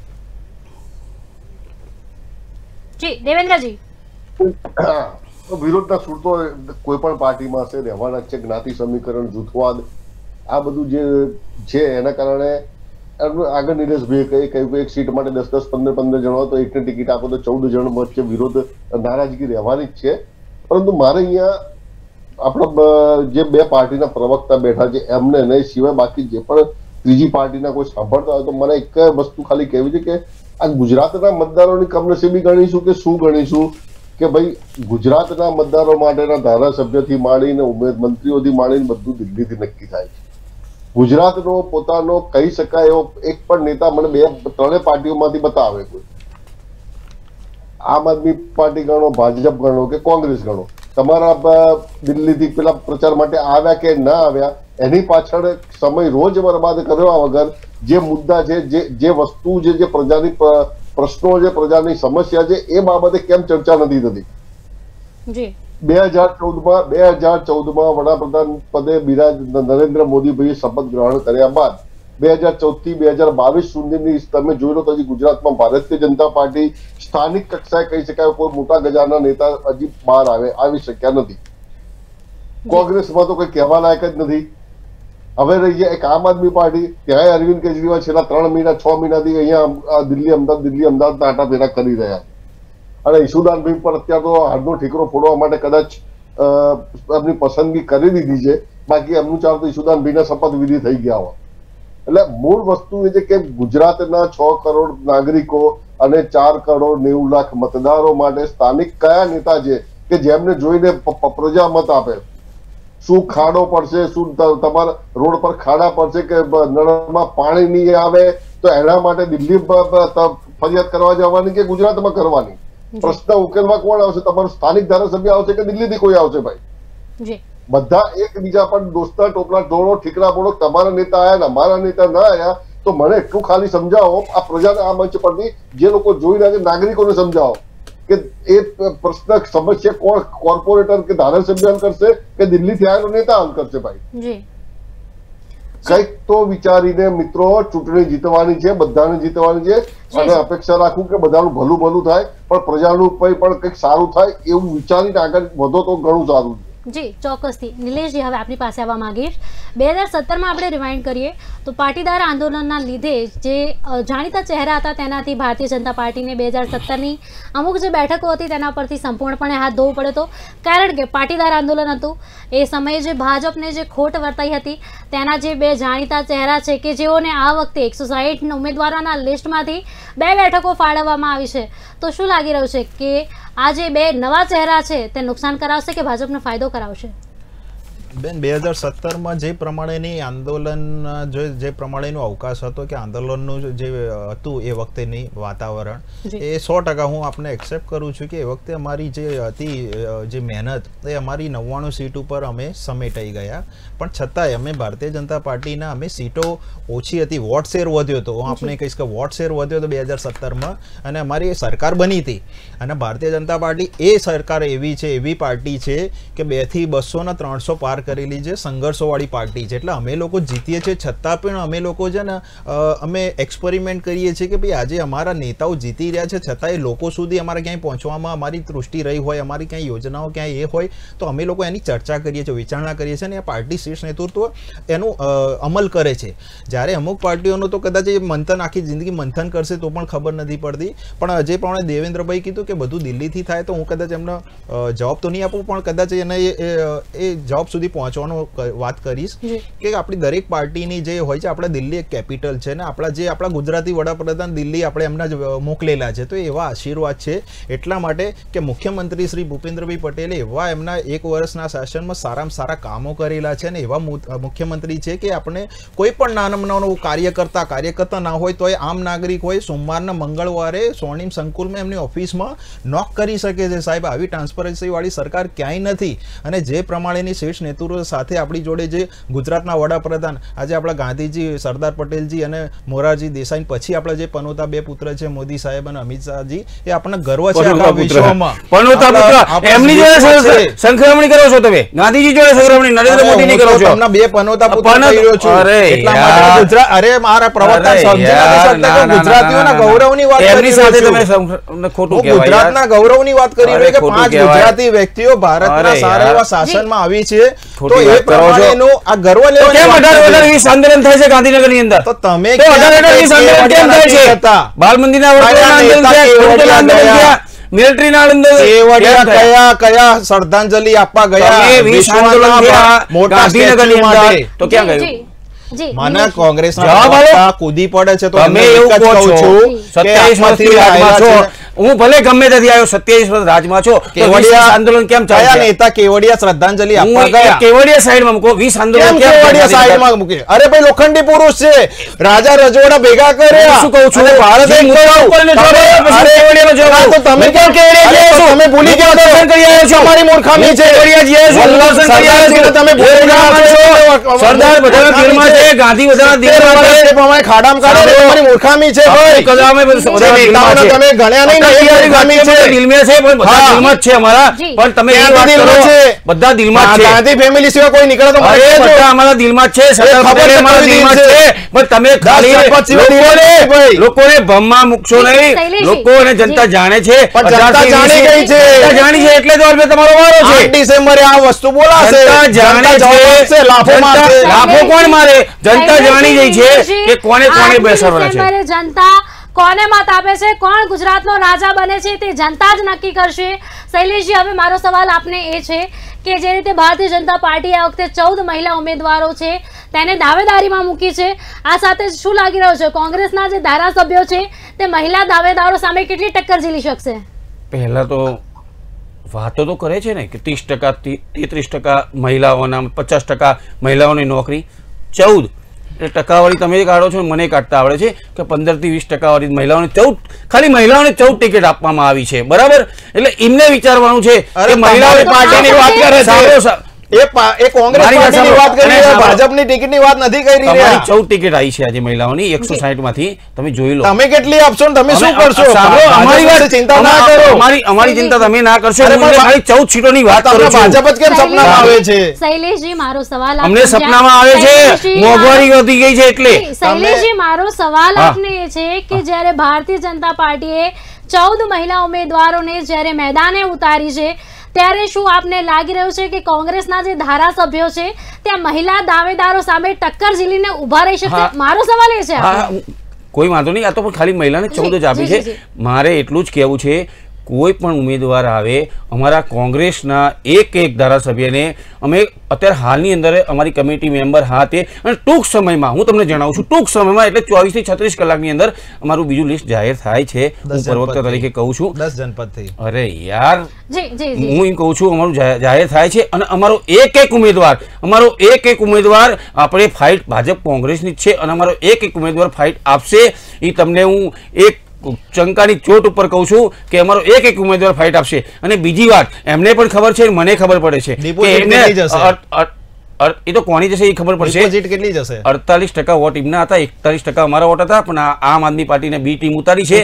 જી દેવેન્દ્રજી. વિરોધના સૂર તો કોઈ પણ પાર્ટીમાં હશે રહેવાના છે. જ્ઞાતિ સમીકરણ જૂથવાદ આ બધું જે છે એના કારણે આગળ નિલેશભાઈ કહ્યું એક સીટ માટે 10-10 15-15 જણ હોય તો એકને ટિકિટ આપો તો 14 જણ વચ્ચે વિરોધ નારાજગી રહેવાની જ છે. પરંતુ મારે અહીંયા આપણા જે 2 પાર્ટીના પ્રવક્તા બેઠા છે એમને નહીં સિવાય બાકી જે પણ ત્રીજી પાર્ટીના કોઈ સાંભળતા હોય તો મને એક વસ્તુ ખાલી કહેવી છે કે આ ગુજરાતના મતદારોની કમનસીબી ગણીશું કે શું ગણીશું કે ભાઈ ગુજરાતના મતદારો માટેના ધારાસભ્યથી માંડીને મંત્રીઓથી માંડીને બધું દિલ્હીથી નક્કી થાય છે. ગુજરાતનો પોતાનો કહી શકાય એવો એક પણ નેતા મને 2-3 પાર્ટીઓમાંથી બતાવે કોઈ. આમ આદમી પાર્ટી ગણો ભાજપ ગણો કે કોંગ્રેસ ગણો તમારા દિલ્હીથી પેલા પ્રચાર માટે આવ્યા કે ના આવ્યા એની પાછળ સમય રોજ બરબાદ કર્યા વગર જે મુદ્દા છે જે વસ્તુ છે જે પ્રજાની પ્રશ્નો છે પ્રજાની સમસ્યા છે એ બાબતે કેમ ચર્ચા નથી થતી? 2014માં વડાપ્રધાન પદે નરેન્દ્ર મોદીભાઈએ શપથ ગ્રહણ કર્યા બાદ 2014 થી 2022 સુધીની તમે જોઈ લો તો હજી ગુજરાતમાં ભારતીય જનતા પાર્ટી સ્થાનિક કક્ષાએ કહી શકાય કોઈ મોટા ગજાના નેતા હજી બહાર આવી શક્યા નથી. કોંગ્રેસમાં તો કોઈ કહેવા લાયક જ નથી. હવે રહી છે એક આમ આદમી પાર્ટી ત્યાં અરવિંદ કેજરીવાલ છેલ્લા 3 મહિના 6 મહિનાથી અહીંયા દિલ્હી અમદાવાદ આટા ફેરા કરી રહ્યા છે અને ઈશુદાનભાઈ પર અત્યારે તો હાથનો ઠીકરો ફોડવા માટે કદાચ એમની પસંદગી કરી દીધી છે. બાકી એમનું ચાલતું ઈશુદાનભાઈના શપથવિધિ થઈ ગયા હોય. એટલે મૂળ વસ્તુ એ છે કે ગુજરાતના 6 કરોડ નાગરિકો અને 4 કરોડ 90 લાખ મતદારો માટે સ્થાનિક કયા નેતા છે કે જેમને જોઈને પ્રજા મત આપે? શું ખાડો પડશે, શું તમારા રોડ પર ખાડા પડશે કે નળમાં પાણી નહીં આવે, તો એના માટે દિલ્હી ફરિયાદ કરવા જવાની કે ગુજરાતમાં કરવાની? પ્રશ્ન ઉકેલવા કોણ આવશે? તમારો સ્થાનિક ધારાસભ્ય આવશે કે દિલ્હીથી કોઈ આવશે? ભાઈ બધા એકબીજા પર દોસ્તા ટોપલા ઢોળો ઠીકરા બોલો. તમારા નેતા આયા ને અમારા નેતા ના આયા તો મને એટલું ખાલી સમજાવો, આ પ્રજાને આ મંચ પરથી જે લોકો જોઈ રહ્યા છે નાગરિકોને સમજાવો કે એ પ્રશ્ન સમસ્યા કોણ કોર્પોરેટર કે ધારાસભ્ય હલ કરશે કે દિલ્હીથી આવેલો નેતા હલ કરશે? ભાઈ કઈક તો વિચારીને મિત્રો, ચૂંટણી જીતવાની છે, બધાને જીતવાની છે અને અપેક્ષા રાખું કે બધાનું ભલું ભલું થાય, પણ પ્રજાનું પણ કંઈક સારું થાય એવું વિચારીને આગળ વધો તો ઘણું સારું છે. જી ચોક્કસથી. નિલેશજી, હવે આપની પાસે આવવા માંગીશ. 2017માં આપણે રિવાઇન્ડ કરીએ તો પાટીદાર આંદોલનના લીધે જે જાણીતા ચહેરા હતા તેનાથી ભારતીય જનતા પાર્ટીને 2017ની અમુક જે બેઠકો હતી તેના પરથી સંપૂર્ણપણે હાથ ધોવું પડ્યો હતો, કારણ કે પાટીદાર આંદોલન હતું. એ સમયે જે ભાજપને જે ખોટ વર્તાઈ હતી તેના જે બે જાણીતા ચહેરા છે કે જેઓને આ વખતે 160 ઉમેદવારોના લિસ્ટમાંથી 2 બેઠકો ફાળવવામાં આવી છે, તો શું લાગી રહ્યું છે કે આ જે બે નવા ચહેરા છે તે નુકસાન કરાવશે કે ભાજપને ફાયદો કરાવશે? બેન, 2017માં જે પ્રમાણેની આંદોલન જે પ્રમાણેનો અવકાશ હતો કે આંદોલનનું જે હતું એ વખતેની વાતાવરણ, એ 100% હું આપને એક્સેપ્ટ કરું છું કે એ વખતે અમારી જે હતી જે મહેનત એ અમારી 99 સીટ ઉપર અમે સમેટાઈ ગયા, પણ છતાંય અમે ભારતીય જનતા પાર્ટીના અમે સીટો ઓછી હતી, વોટ શેર વધ્યો હતો. હું આપણે કહીશ કે વોટ શેર વધ્યો હતો 2017માં અને અમારી સરકાર બની હતી. અને ભારતીય જનતા પાર્ટી એ સરકાર એવી પાર્ટી છે કે 2 થી 200 ને 300 પાર કરેલી છે, સંઘર્ષોવાળી પાર્ટી છે. એટલે અમે લોકો જીતીએ છીએ છતાં પણ અમે લોકો છે ને અમે એક્સપેરિમેન્ટ કરીએ છીએ કે ભાઈ આજે અમારા નેતાઓ જીતી રહ્યા છે છતાં એ લોકો સુધી અમારે ક્યાંય પહોંચવામાં અમારી તૃષ્ટિ રહી હોય, અમારી ક્યાંય યોજનાઓ ક્યાંય એ હોય તો અમે લોકો એની ચર્ચા કરીએ છીએ, વિચારણા કરીએ છીએ અને એ પાર્ટી શીર્ષ નેતૃત્વ એનું અમલ કરે છે. જ્યારે અમુક પાર્ટીઓનું તો કદાચ એ મંથન આખી જિંદગી મંથન કરશે તો પણ ખબર નથી પડતી. પણ જે પ્રમાણે દેવેન્દ્રભાઈ કીધું કે બધું દિલ્હીથી થાય તો હું કદાચ એમનો જવાબ તો નહીં આપું, પણ કદાચ એને એ જવાબ સુધી પહોંચવાનો વાત કરીશ કે આપણી દરેક પાર્ટીની જે હોય છે, આપણે દિલ્હી એક કેપિટલ છે ને આપણા ગુજરાતી વડાપ્રધાન દિલ્હી આપણે એમના જ મોકલેલા છે, તો એવા આશીર્વાદ છે. એટલા માટે કે મુખ્યમંત્રી શ્રી ભૂપેન્દ્રભાઈ પટેલે એવા એમના 1 વર્ષના શાસનમાં સારામાં સારા કામો કરેલા છે ને એવા મુખ્યમંત્રી છે કે આપણે કોઈ પણ નાનો કાર્યકર્તા ના હોય તો એ આમ નાગરિક હોય સોમવારના મંગળવારે સ્વર્ણિમ સંકુલમાં એમની ઓફિસમાં નોક કરી શકે છે. સાહેબ, આવી ટ્રાન્સપરન્સી વાળી સરકાર ક્યાંય નથી. અને જે પ્રમાણેની શીર્ષ નેતૃત્વ સાથે આપણી જોડે જે ગુજરાતના વડાપ્રધાન આજે આપણા ગાંધીજી, સરદાર પટેલજી અને મોરારજી દેસાઈ પછી આપણા જે પનોતા 2 પુત્ર છે મોદી સાહેબ અને અમિત શાહજી, એ આપણને ગર્વ છે આખા વિશ્વમાં. પનોતા પુત્ર એમની જોડે સંક્રમણી કરો છો તમે, ગાંધીજી જોડે સંક્રમણી નરેન્દ્ર મોદીની કરો છો. એમના 2 પનોતા પુત્ર કહી રહ્યો છું. એટલા માટે ગુજરાત, અરે મારા પ્રવક્તા સમજી નથી શકતા કે ગુજરાતીઓના ગૌરવની વાત કરી રહ્યો છું. ખોટું કહેવાય. ગુજરાતના ગૌરવની વાત કરી રહ્યો કે 5 ગુજરાતી વ્યક્તિઓ ભારતના સારા એવા શાસનમાં આવી છે, તો એ પ્રમાણેનું આ ગર્વ લેવાનું કેમ 18-20 આંદોલન થાય છે ગાંધીનગરની અંદર? તો તમે 18-20 આંદોલન કેમ થાય છે? બાલ મંદિરના આંદોલન થયા, મિલિટરી ના આંદોલન કયા શ્રદ્ધાંજલિ આપવા ગયા? ગાંધીનગરની અંદર તો ક્યાં ગયું? માના કોંગ્રેસના કૂદી પડે છે તો તમે એવું કહો છો 27 વર્ષથી રાજમાં છો, હું ભલે ગમે ત્યાંથી આવ્યો, 27 વર્ષ રાજમાં છો, કેવડિયા આંદોલન કેમ ચાલે? નેતા કેવડિયા શ્રદ્ધાંજલિ આપવા ગયા, કેવડિયા સાઈડમાં મૂકો, 20 આંદોલન કેમ કેવડિયા સાઈડમાં મૂકે? અરે ભાઈ, લોખંડી પુરુષ છે, રાજા રજવાડા ભેગા કર્યા. શું કહું છું? ભારત એક તો તમે કેમ કેવડિયા તમે ભૂલી ગયા? દર્શન કરી આવ્યા છો, અમારી મૂર્ખામી છે. કેવડિયા તમે ભૂલી ગયા છો, સરદાર બધાના દિલમાં છે, ગાંધી બધાના દિલમાં છે, પ્રમાણે ખાડામાં કાઢે તમારી મૂર્ખામી છે. ભાઈ કદામે તમે ગણ્યા નહીં, દિલમાં છે, પણ બધા દિલમાં જ છે અમારા. પણ તમે એ વાત કરો, બધા દિલમાં છે. ગાંધી ફેમિલી સિવાય કોઈ નીકળે તો બધા અમારા દિલમાં જ છે, સરદાર પટેલ અમારા દિલમાં જ છે. પણ તમે ખાલી લોકોને ભમમાં મૂકશો નહીં. લોકોને જનતા જાણે છે, જનતા જાણી ગઈ છે, જાણી છે એટલે તો તમારો વારો છે. 8 ડિસેમ્બરે આ વસ્તુ બોલાશે, જાણે છે, લાફો કોણ મારે? જનતા જાણી ગઈ છે કે કોને બેસાડવાના છે. જનતા કોને મત આપે છે, કોણ ગુજરાતનો રાજા બને છે તે જનતા જ નક્કી કરશે. શૈલેષજી, હવે મારો સવાલ આપને એ છે કે જે રીતે ભારતીય જનતા પાર્ટી આ વખતે 14 મહિલા ઉમેદવારો છે તેને દાવેદારીમાં મૂકી છે, આ સાથે શું લાગી રહ્યું છે કોંગ્રેસના જે ધારાસભ્યો છે તે મહિલા દાવેદારો સામે કેટલી ટક્કર ઝીલી શકશે? પહેલા તો વાતો તો કરે છે ને કે 30%, 33% મહિલાઓના, 50% મહિલાઓની નોકરી, 14 ટકાવાળી તમે કાઢો છો, મને કાઢતા આવડે છે કે 15 થી 20% વાળી મહિલાઓને 14, ખાલી મહિલાઓને 14 ટિકિટ આપવામાં આવી છે, બરાબર? એટલે એમને વિચારવાનું છે કે મહિલાઓની પાર્ટીની વાત કરે છે, એ કોંગ્રેસ પાર્ટીની વાત કરી રહ્યા, ભાજપની ટિકિટની વાત નથી કરી રહ્યા. 14 ટિકિટ આવી છે આજે મહિલાઓની 160 માંથી, તમે જોઈ લો. તમે કેટલી આપશો ને તમે શું કરશો? અમારી વાત ચિંતા ના કરો, અમારી ચિંતા તમે ના કરશો. ખાલી 14 સીટોની વાત કરો છો. ભાજપ જ કેમ સપનામાં આવે છે? શૈલેષજી, મારો સવાલ અમને સપનામાં આવે છે, મોંઘવારી વધી ગઈ છે એટલે. શૈલેષજી, મારો સવાલ આપને એ છે કે જ્યારે ભારતીય જનતા પાર્ટીએ 14 મહિલા ઉમેદવારોને જ્યારે મેદાને ઉતારી છે, ત્યારે શું આપને લાગી રહ્યું છે કે કોંગ્રેસના જે ધારાસભ્યો છે ત્યાં મહિલા દાવેદારો સામે ટક્કર ઝીલીને ઉભા રહી શકશે? મારો સવાલ એ છે. કોઈ વાંધો નહીં, આ તો પણ ખાલી મહિલાને 14 જ આપી છે. મારે એટલું જ કહેવું છે, કોઈ પણ ઉમેદવાર આવે, અમારા કોંગ્રેસના એક ધારાસભ્યને અમે અત્યારે હાલની અંદર અમારી કમિટી મેમ્બર હાથે અને ટૂંક સમયમાં, હું તમને જણાવું છું, ટૂંક સમયમાં એટલે 24 થી 36 કલાકની અંદર અમારું બીજું લિસ્ટ જાહેર થાય છે. હું પ્રવક્તા તરીકે કહું છું, 10 જનપદ થઈ. અરે યાર, હું એમ કહું છું, અમારું જાહેર થાય છે અને અમારો એક ઉમેદવાર આપણે ફાઇટ ભાજપ કોંગ્રેસની જ છે અને અમારો એક ઉમેદવાર ફાઇટ આપશે. એ તમને હું એક ચંકાની ચોટ ઉપર કહું છું કે અમારો એક ઉમેદવાર ફાઇટ આપશે. અને બીજી વાત, એમને પણ ખબર છે, મને ખબર પડે છે કે એમને એ તો કોની જશે એ ખબર પડશે. કેટલી જશે? 48% વોટ એમના હતા, 41% અમારા વોટ હતા, પણ આમ આદમી પાર્ટીને બી ટીમ ઉતારી છે.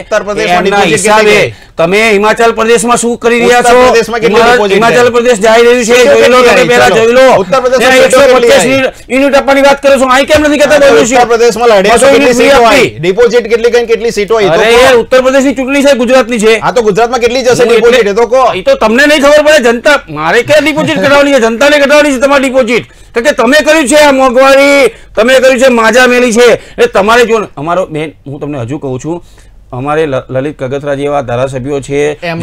તમે હિમાચલ પ્રદેશમાં શું કરી રહ્યા છો? હિમાચલ પ્રદેશ જઈ રહ્યું છે, જોઈ લો, તમે પહેલા જોઈ લો. ઉત્તર પ્રદેશ 125 યુનિટ આપવાની વાત કરો છો, અહીં કેમ નથી કહેતા? ઉત્તર પ્રદેશમાં ડિપોઝિટ કેટલી કઈ કેટલી સીટો? અરે ઉત્તર પ્રદેશની ચૂંટણી છે, ગુજરાતની છે. આ તો ગુજરાતમાં કેટલી જશે ડિપોઝિટ? એ તો કહો. એ તો તમને નહીં ખબર પડે. જનતા, મારે ક્યાં ડિપોઝિટ કઢાવવાની છે? જનતાને કઢાવવાની છે તમારી ડિપોઝિટ. કે તમે કર્યું છે આ મોંઘવારી, તમે કર્યું છે માજા મેલી છે, એટલે તમારે જો અમારો બેન, હું તમને હજુ કહું છું, અમારે લલિત કગથરા જેવા ધારાસભ્યો છે,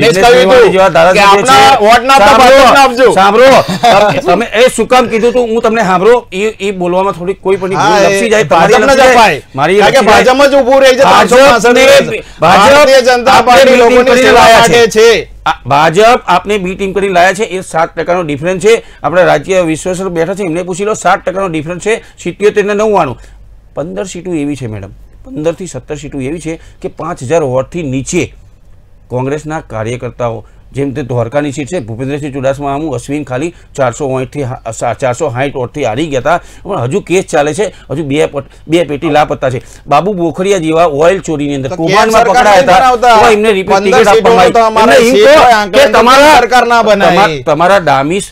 સાંભળો, તમે એ શું કામ કીધું તું, હું તમને સાંભળો, એ બોલવામાં થોડી કોઈ પણ લપસી જાય, મારી ભાજપ જ ઉભું રહી છે. ભારતીય જનતા પાર્ટી લોકોની સેવા માટે છે. ભાજપ આપને બી ટીમ કરી લાયા છે. એ 7% ડિફરન્સ છે. આપણે રાજ્ય વિશ્વેશ્વર બેઠા છે, એમને પૂછી લો, 7% ડિફરન્સ છે. 77 ને 99. 15 સીટો એવી છે મેડમ, 15 થી 17 સીટો એવી છે કે 5000 વોટથી નીચે કોંગ્રેસના કાર્યકર્તાઓ, જેમ તે દ્વારકાની સીટ છે, ભૂપેન્દ્રસિંહ ચુડાસમા, હું અશ્વિન ખાલી 460 વોટથી હારી ગયા હતા, પણ હજુ કેસ ચાલે છે, હજુ બે પેટી લાપતા છે. બાબુ બોખરિયા જેવા ઓઇલ ચોરીની અંદર કૌભાંડમાં પકડાયા હતા, તો એમને રિપીટ ટિકિટ આપવામાં આવી. તમારા ડામીસ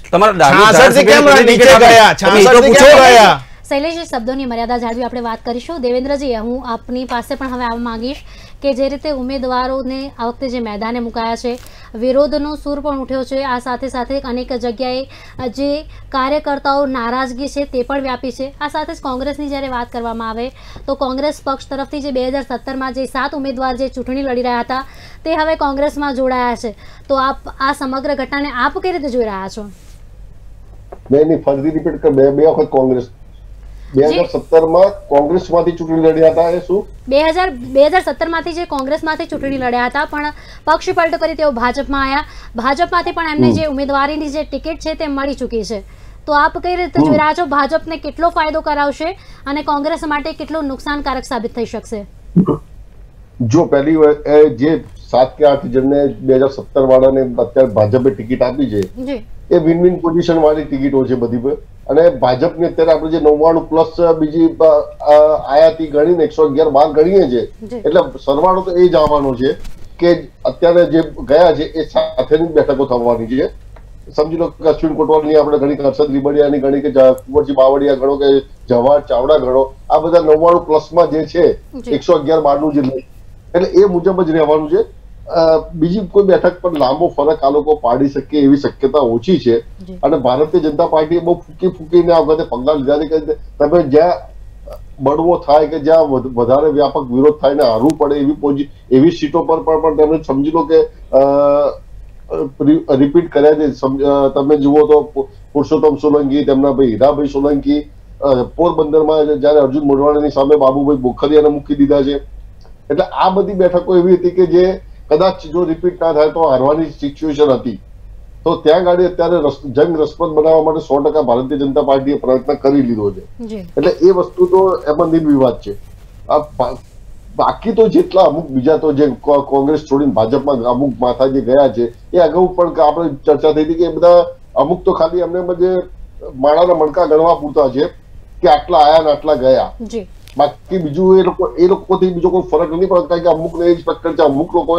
શૈલેષજી, શબ્દોની મર્યાદા જાળવી આપણે વાત કરીશું. દેવેન્દ્રજી, હું આપની પાસે પણ હવે આવવા માંગીશ કે જે રીતે ઉમેદવારોને આ વખતે જે મેદાને મુકાયા છે, વિરોધનો સૂર પણ ઉઠ્યો છે. આ સાથે સાથે અનેક જગ્યાએ જે કાર્યકર્તાઓ નારાજગી છે તે પણ વ્યાપી છે. આ સાથે જ કોંગ્રેસની જ્યારે વાત કરવામાં આવે તો કોંગ્રેસ પક્ષ તરફથી જે 2017માં જે 7 ઉમેદવાર જે ચૂંટણી લડી રહ્યા હતા તે હવે કોંગ્રેસમાં જોડાયા છે. તો આપ આ સમગ્ર ઘટનાને આપ કઈ રીતે જોઈ રહ્યા છો? નહીં, ફરીથી રિપીટ કર. બે વખત કોંગ્રેસ 2017માં કોંગ્રેસમાંથી ચૂંટણી લડ્યા હતા. એ શું 2017માંથી જે કોંગ્રેસમાંથી ચૂંટણી લડ્યા હતા, પણ પક્ષ પલટો કરી તેઓ ભાજપમાં આવ્યા. ભાજપમાંથી પણ એમને જે ઉમેદવારીની જે ટિકિટ છે તે મળી ચૂકી છે. તો આપ કઈ રીતે જોઈ રહ્યા છો? ભાજપને કેટલો ફાયદો કરાવશે અને કોંગ્રેસ માટે કેટલું નુકસાનકારક સાબિત થઈ શકશે? જો પહેલી જે 7 કે 8 જેમને 2017 વાળાને અત્યારે ભાજપે ટિકિટ આપી છે, એ વિન વિન પોઝિશન વાળી ટિકિટો છે બધી. અને ભાજપની અત્યારે આપણે જે 99 પ્લસ બીજી આયાતી ગણીને 111 બાર ગણીએ છે, એટલે સરવાળો તો એ જ આવવાનો છે કે અત્યારે જે ગયા છે એ સાથેની બેઠકો થવાની છે. સમજી લો કે અશ્વિન કોટવાલની આપણે ગણી, હર્ષદ રીબડિયાની ગણી, કે કુંવરજી બાવળિયા ગણો, કે જવાહર ચાવડા ગણો, આ બધા 99 પ્લસમાં જે છે 111 બારનું જે લિસ્ટ, એટલે એ મુજબ જ રહેવાનું છે. બીજી કોઈ બેઠક પર લાંબો ફરક આ લોકો પાડી શકે એવી શક્યતા ઓછી છે. અને ભારતીય જનતા પાર્ટીએ બહુ ફૂકીને આ વખતે પગલા લીધા છે કે તમે જ્યાં બળવો થાય કે જ્યાં વધારે વ્યાપક વિરોધ થાય ને હારવું પડે એવી સીટો પર પણ તમે સમજી લો કે રિપીટ કર્યા છે. તમે જુઓ તો પુરુષોત્તમ સોલંકી, તેમના ભાઈ હીરાભાઈ સોલંકી, પોરબંદરમાં જયારે અર્જુન મોઢવાણીની સામે બાબુભાઈ બોખરિયાને મૂકી દીધા છે. એટલે આ બધી બેઠકો એવી હતી કે જે કદાચ જો રિપીટ ના થાય તો હારવાની સિચ્યુએશન હતી. તો ત્યાં ગાડી અત્યારે જંગ રસપ્રદ બનાવવા માટે 100% ભારતીય જનતા પાર્ટીએ પ્રયત્ન કરી લીધો છે. એટલે એ વસ્તુ તો એમાં નિર્વિવાદ છે. બાકી તો જેટલા અમુક બીજા તો જે કોંગ્રેસ છોડીને ભાજપમાં અમુક માથા જે ગયા છે એ અગાઉ પણ આપણે ચર્ચા થઈ હતી કે બધા અમુક તો ખાલી એમને જે માળાના મણકા ગણવા પૂરતા છે કે આટલા આયા ને આટલા ગયા. બાકી બીજું એ લોકોથી બીજો કોઈ ફરક નથી પડતો, કારણ કે અમુક ને સ્ટ્રક્ચર છે, અમુક લોકો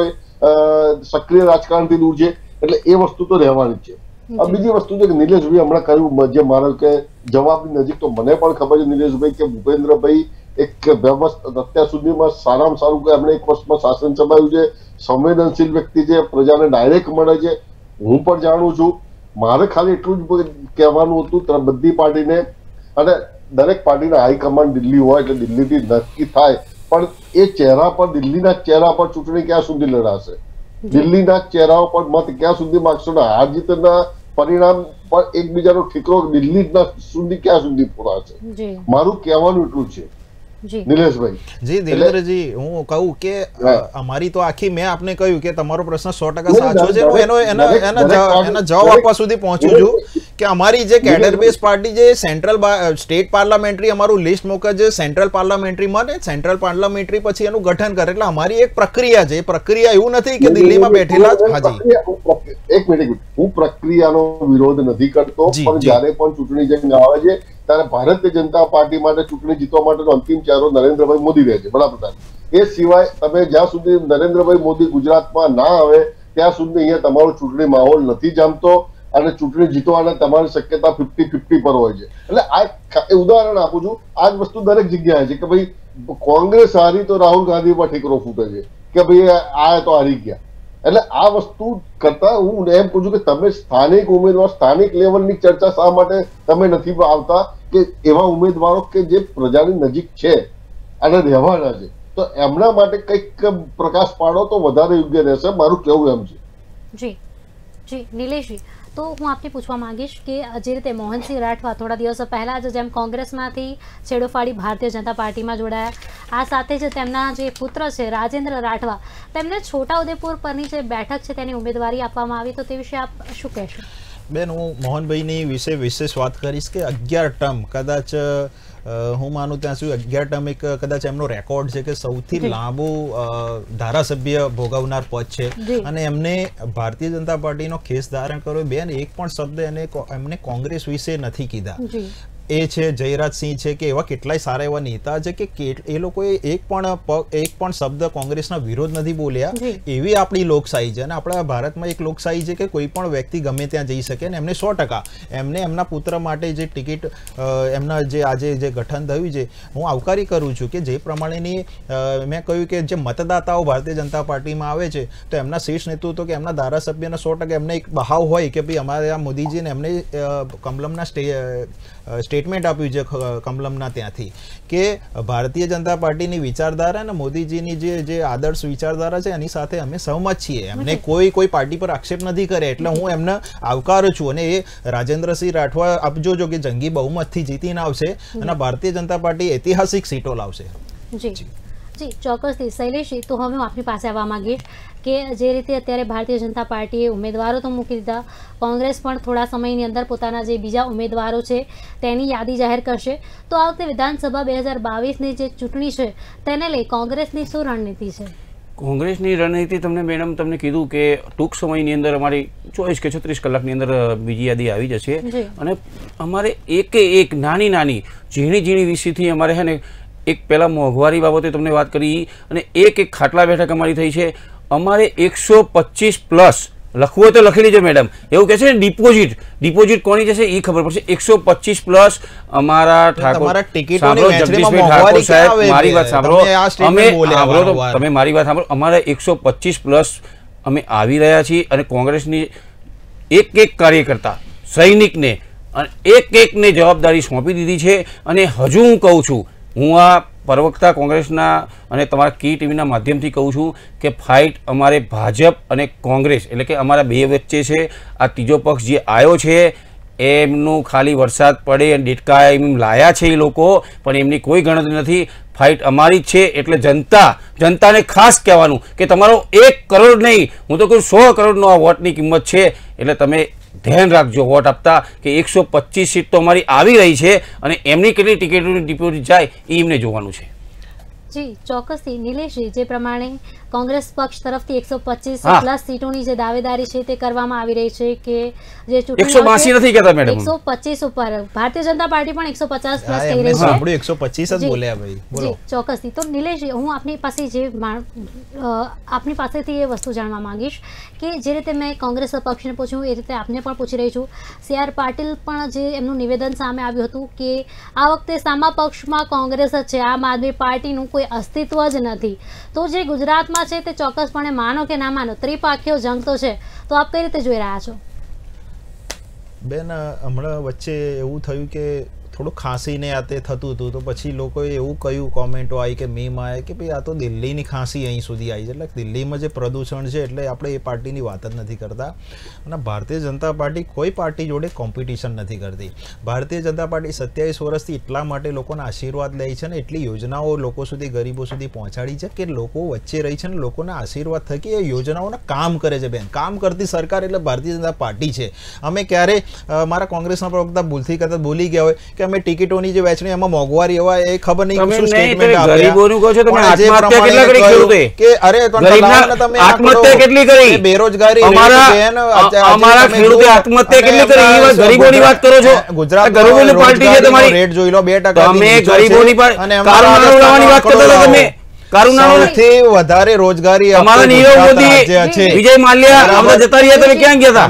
સક્રિય રાજકારણથી દૂર છે, એટલે એ વસ્તુ તો રહેવાની જ છે. બીજી વસ્તુ છે કે નિલેશભાઈ હમણાં કહ્યું જે મારો કે જવાબની નજીક, તો મને પણ ખબર છે નિલેશભાઈ કે ભૂપેન્દ્રભાઈ એક વ્યવસ્થિત અત્યાર સુધીમાં સારામાં સારું કે એમણે 1 વર્ષમાં શાસન ચલાવ્યું છે, સંવેદનશીલ વ્યક્તિ છે, પ્રજાને ડાયરેક્ટ મળે છે. હું પણ જાણું છું. મારે ખાલી એટલું જ કહેવાનું હતું બધી પાર્ટીને, અને દરેક પાર્ટીના હાઈકમાન્ડ દિલ્હી હોય એટલે દિલ્હીથી નક્કી થાય, પણ એ ચહેરા પર દિલ્હીના ચહેરા પર ચૂંટણી ક્યાં સુધી લડાશે, દિલ્હીના ચહેરાઓ પર મત ક્યાં સુધી માગશો ને હાર જીતના પરિણામ પર એકબીજાનો ઠીકરો દિલ્હીના સુધી ક્યાં સુધી પુરાશે. મારું કહેવાનું એટલું છે. નિલેશભાઈ જી દેવેન્દ્રજી, હું કહું કે અમારી તો આખી મેં આપને કહ્યું કે તમારો પ્રશ્ન 100% સાચો છે. હું એના જવાબ આપવા સુધી પહોંચું છું કે અમારી જે કેડર બેઝ પાર્ટી જે સેન્ટ્રલ સ્ટેટ પાર્લામેન્ટરી અમારું લિસ્ટ મોકલે છે, સેન્ટ્રલ પાર્લામેન્ટરીમાં ને સેન્ટ્રલ પાર્લામેન્ટરી પછી એનું ગઠન કરે, એટલે અમારી એક પ્રક્રિયા છે. એ પ્રક્રિયા એવું નથી કે દિલ્હીમાં બેઠેલા જ. હાજી એક મિનિટ, હું પ્રક્રિયાનો વિરોધ નથી કરતો, પણ જયારે પણ ચૂંટણી જંગ આવે છે ત્યારે ભારતીય જનતા પાર્ટી માટે ચૂંટણી જીતવા માટેનો અંતિમ ચહેરો નરેન્દ્રભાઈ મોદી રહે છે, વડાપ્રધાન. એ સિવાય તમે જ્યાં સુધી નરેન્દ્રભાઈ મોદી ગુજરાતમાં ના આવે ત્યાં સુધી અહીંયા તમારો ચૂંટણી માહોલ નથી જામતો, અને ચૂંટણી જીતવાના તમારી શક્યતા 50-50 પર હોય છે. એટલે આ ઉદાહરણ આપું છું. આ જ વસ્તુ દરેક જગ્યાએ છે કે ભાઈ કોંગ્રેસ હારી તો રાહુલ ગાંધી પર ઠીકરો ફૂટે છે કે ભાઈ આ તો હારી ગયા. એટલે આ વસ્તુ કરતા હું એમ પૂછું કે તમે સ્થાનિક ઉમેદવાર, સ્થાનિક લેવલની ચર્ચા શા માટે તમે નથી આવતા કે એવા ઉમેદવારો કે જે પ્રજાની નજીક છે અને રહેવાના છે, તો એમના માટે કંઈક પ્રકાશ પાડો તો વધારે યોગ્ય રહેશે. મારું કેવું એમ છે. જી જી નિલેશજી, તો હું આપને પૂછવા માંગીશ કે જે રીતે મોહનસિંહ રાઠવા થોડા દિવસો પહેલા જ જેમ કોંગ્રેસમાંથી છેડો ફાડી ભારતીય જનતા પાર્ટીમાં જોડાયા, આ સાથે જ તેમના જે પુત્ર છે રાજેન્દ્ર રાઠવા, તેમને છોટાઉદેપુર પરની જે બેઠક છે તેની ઉમેદવારી આપવામાં આવી, તો તે વિશે આપ શું કહેશો? બેન, હું મોહનભાઈની વિશેષ વાત કરીશ કે 11 ટર્મ કદાચ હું માનું ત્યાં સુધી 11 ટર્મ એક કદાચ એમનો રેકોર્ડ છે કે સૌથી લાંબુ ધારાસભ્ય ભોગવનાર પદ છે, અને એમને ભારતીય જનતા પાર્ટીનો ખેસ ધારણ કર્યો. બેન, એક પણ શબ્દ એમને કોંગ્રેસ વિશે નથી કીધા. એ છે જયરાજસિંહ છે કે એવા કેટલાય સારા એવા નેતા છે કે એ લોકોએ એક પણ શબ્દ કોંગ્રેસના વિરોધ નથી બોલ્યા. એવી આપણી લોકશાહી છે, અને આપણા ભારતમાં એક લોકશાહી છે કે કોઈ પણ વ્યક્તિ ગમે ત્યાં જઈ શકે, અને એમને 100% એમને એમના પુત્ર માટે જે ટિકિટ એમના જે આજે જે ગઠન થયું છે, હું આવકારી કરું છું કે જે પ્રમાણેની મેં કહ્યું કે જે મતદાતાઓ ભારતીય જનતા પાર્ટીમાં આવે છે, તો એમના શીર્ષ નેતૃત્વ કે એમના ધારાસભ્યના 100% એમને એક બહાવ હોય કે ભાઈ અમારે આ મોદીજીને એમને કમલમના સ્ટેટમેન્ટ આપ્યું છે કમલમના ત્યાંથી કે ભારતીય જનતા પાર્ટીની વિચારધારા અને મોદીજીની જે આદર્શ વિચારધારા છે એની સાથે અમે સહમત છીએ. એમને કોઈ પાર્ટી પર આક્ષેપ નથી કરે, એટલે હું એમને આવકારું છું. અને એ રાજેન્દ્રસિંહ રાઠવા આપ જોજો કે જંગી બહુમતથી જીતીને આવશે અને ભારતીય જનતા પાર્ટી ઐતિહાસિક સીટો લાવશે. જી ચોક્કસથી. શૈલેષજી, તો હવે હું આપની પાસે આવવા માંગીશ કે જે રીતે અત્યારે ભારતીય જનતા પાર્ટીએ ઉમેદવારો તો મૂકી દીધા, કોંગ્રેસ પણ થોડા સમયની અંદર પોતાના જે બીજા ઉમેદવારો છે તેની યાદી જાહેર કરશે, તો આ વખતે વિધાનસભા 2022ની જે ચૂંટણી છે તેને લઈ કોંગ્રેસની શું રણનીતિ છે? કોંગ્રેસની રણનીતિ તમને કીધું કે ટૂંક સમયની અંદર અમારી 24 કે 36 કલાકની અંદર બીજી યાદી આવી જશે, અને અમારે એક નાની ઝીણી વિષયથી અમારે છે ને એક પહેલાં મોંઘવારી બાબતે તમને વાત કરી, અને એક ખાટલા બેઠક અમારી થઈ છે. અમારે 125+ લખવું હોય તો લખી લેજો મેડમ, એવું કહે છે ને ડિપોઝિટ કોની જશે એ ખબર પડશે. 125+ અમારા ઠાકોર સાહેબ, મારી વાત સાંભળો, તમે મારી વાત સાંભળો, અમારા 125+ અમે આવી રહ્યા છીએ, અને કોંગ્રેસની એક કાર્યકર્તા સૈનિકને અને એકને જવાબદારી સોંપી દીધી છે. અને હજુ હું કહું છું, હું આ પ્રવક્તા કોંગ્રેસના અને તમારા કી ટીવીના માધ્યમથી કહું છું કે ફાઇટ અમારે ભાજપ અને કોંગ્રેસ એટલે કે અમારા બે વચ્ચે છે. આ ત્રીજો પક્ષ જે આવ્યો છે એમનું ખાલી વરસાદ પડે અને ડેટકા એમ લાયા છે એ લોકો, પણ એમની કોઈ ગણતરી નથી. ફાઇટ અમારી જ છે. એટલે જનતાને ખાસ કહેવાનું કે તમારો 1 કરોડ નહીં, હું તો કહું 100 કરોડનો આ વોટની કિંમત છે. એટલે તમે ધ્યાન રાખજો વોટ આપતા કે 125 સીટ તો અમારી આવી રહી છે અને એમની કેટલી ટિકિટોની ડિપોઝિટ જાય એ એમને જોવાનું છે. જી ચોક્કસથી નિલેશજી, જે પ્રમાણે કોંગ્રેસ પક્ષ તરફથી 125 પ્લસ સીટોની જે દાવેદારી છે તે કરવામાં આવી રહી છે કે જે 182 નથી કહેતા મેડમ, 125 ઉપર ભારતીય જનતા પાર્ટી પણ 150 પ્લસ કહી રહી છે. આપણે 125 જ બોલ્યા ભાઈ. બોલો. ચોક્કસથી. તો નિલેશજી, હું આપની પાસેથી એ વસ્તુ જાણવા માંગીશ કે જે રીતે મેં કોંગ્રેસ પક્ષને પૂછ્યું એ રીતે આપને પણ પૂછી રહી છું. CR પાટીલ પણ જે એમનું નિવેદન સામે આવ્યું હતું કે આ વખતે સામા પક્ષમાં કોંગ્રેસ જ છે, આમ આદમી પાર્ટીનું કોઈ અસ્તિત્વ જ નથી. તો જે ગુજરાતમાં છે તે ચોક્કસપણે માનો કે ના માનો ત્રિપાખીયો જંગ તો છે. તો આપ કઈ રીતે જોઈ રહ્યા છો? બેન, હમણાં વચ્ચે એવું થયું કે થોડું ખાંસીને આ તે થતું હતું, તો પછી લોકોએ એવું કહ્યું, કોમેન્ટો આવી કે મીમ આવે કે ભાઈ આ તો દિલ્હીની ખાંસી અહીં સુધી આવી છે. એટલે દિલ્હીમાં જે પ્રદૂષણ છે એટલે આપણે એ પાર્ટીની વાત જ નથી કરતા. અને ભારતીય જનતા પાર્ટી કોઈ પાર્ટી જોડે કોમ્પિટિશન નથી કરતી. ભારતીય જનતા પાર્ટી 27 વર્ષથી એટલા માટે લોકોના આશીર્વાદ લે છે ને એટલી યોજનાઓ લોકો સુધી, ગરીબો સુધી પહોંચાડી છે કે લોકો વચ્ચે રહી છે ને લોકોના આશીર્વાદ થકી એ યોજનાઓના કામ કરે છે. બેન, કામ કરતી સરકાર એટલે ભારતીય જનતા પાર્ટી છે. અમે ક્યારે મારા કોંગ્રેસના પ્રવક્તા ભૂલથી કરતા બોલી ગયા હોય કે અમે ટિકિટોની જે વહેંચણી એમાં મોંઘવારી એવા એ ખબર નહીં શું સ્ટેટમેન્ટ આપ્યા. ગરીબોનું કહો છો તમે, આત્મહત્યા કેટલા કરી ખેડૂતે કે અરે તમે આત્મહત્યા કેટલી કરી, બેરોજગારી, અમારા ખેડૂતે આત્મહત્યા કેટલી કરી, એ ગરીબોની વાત કરો છો. ગુજરાત ગરીબોની પાર્ટી છે તમારી, રેટ જોઈ લો 2%. તમે ગરીબોની કારોબારની વાત કરતા હતા. તમે સૌથી વધારે રોજગારી અમારા નીરવ મોદી, વિજય માલ્યા આપણે જતા રહ્યા, તમે ક્યાં ગયા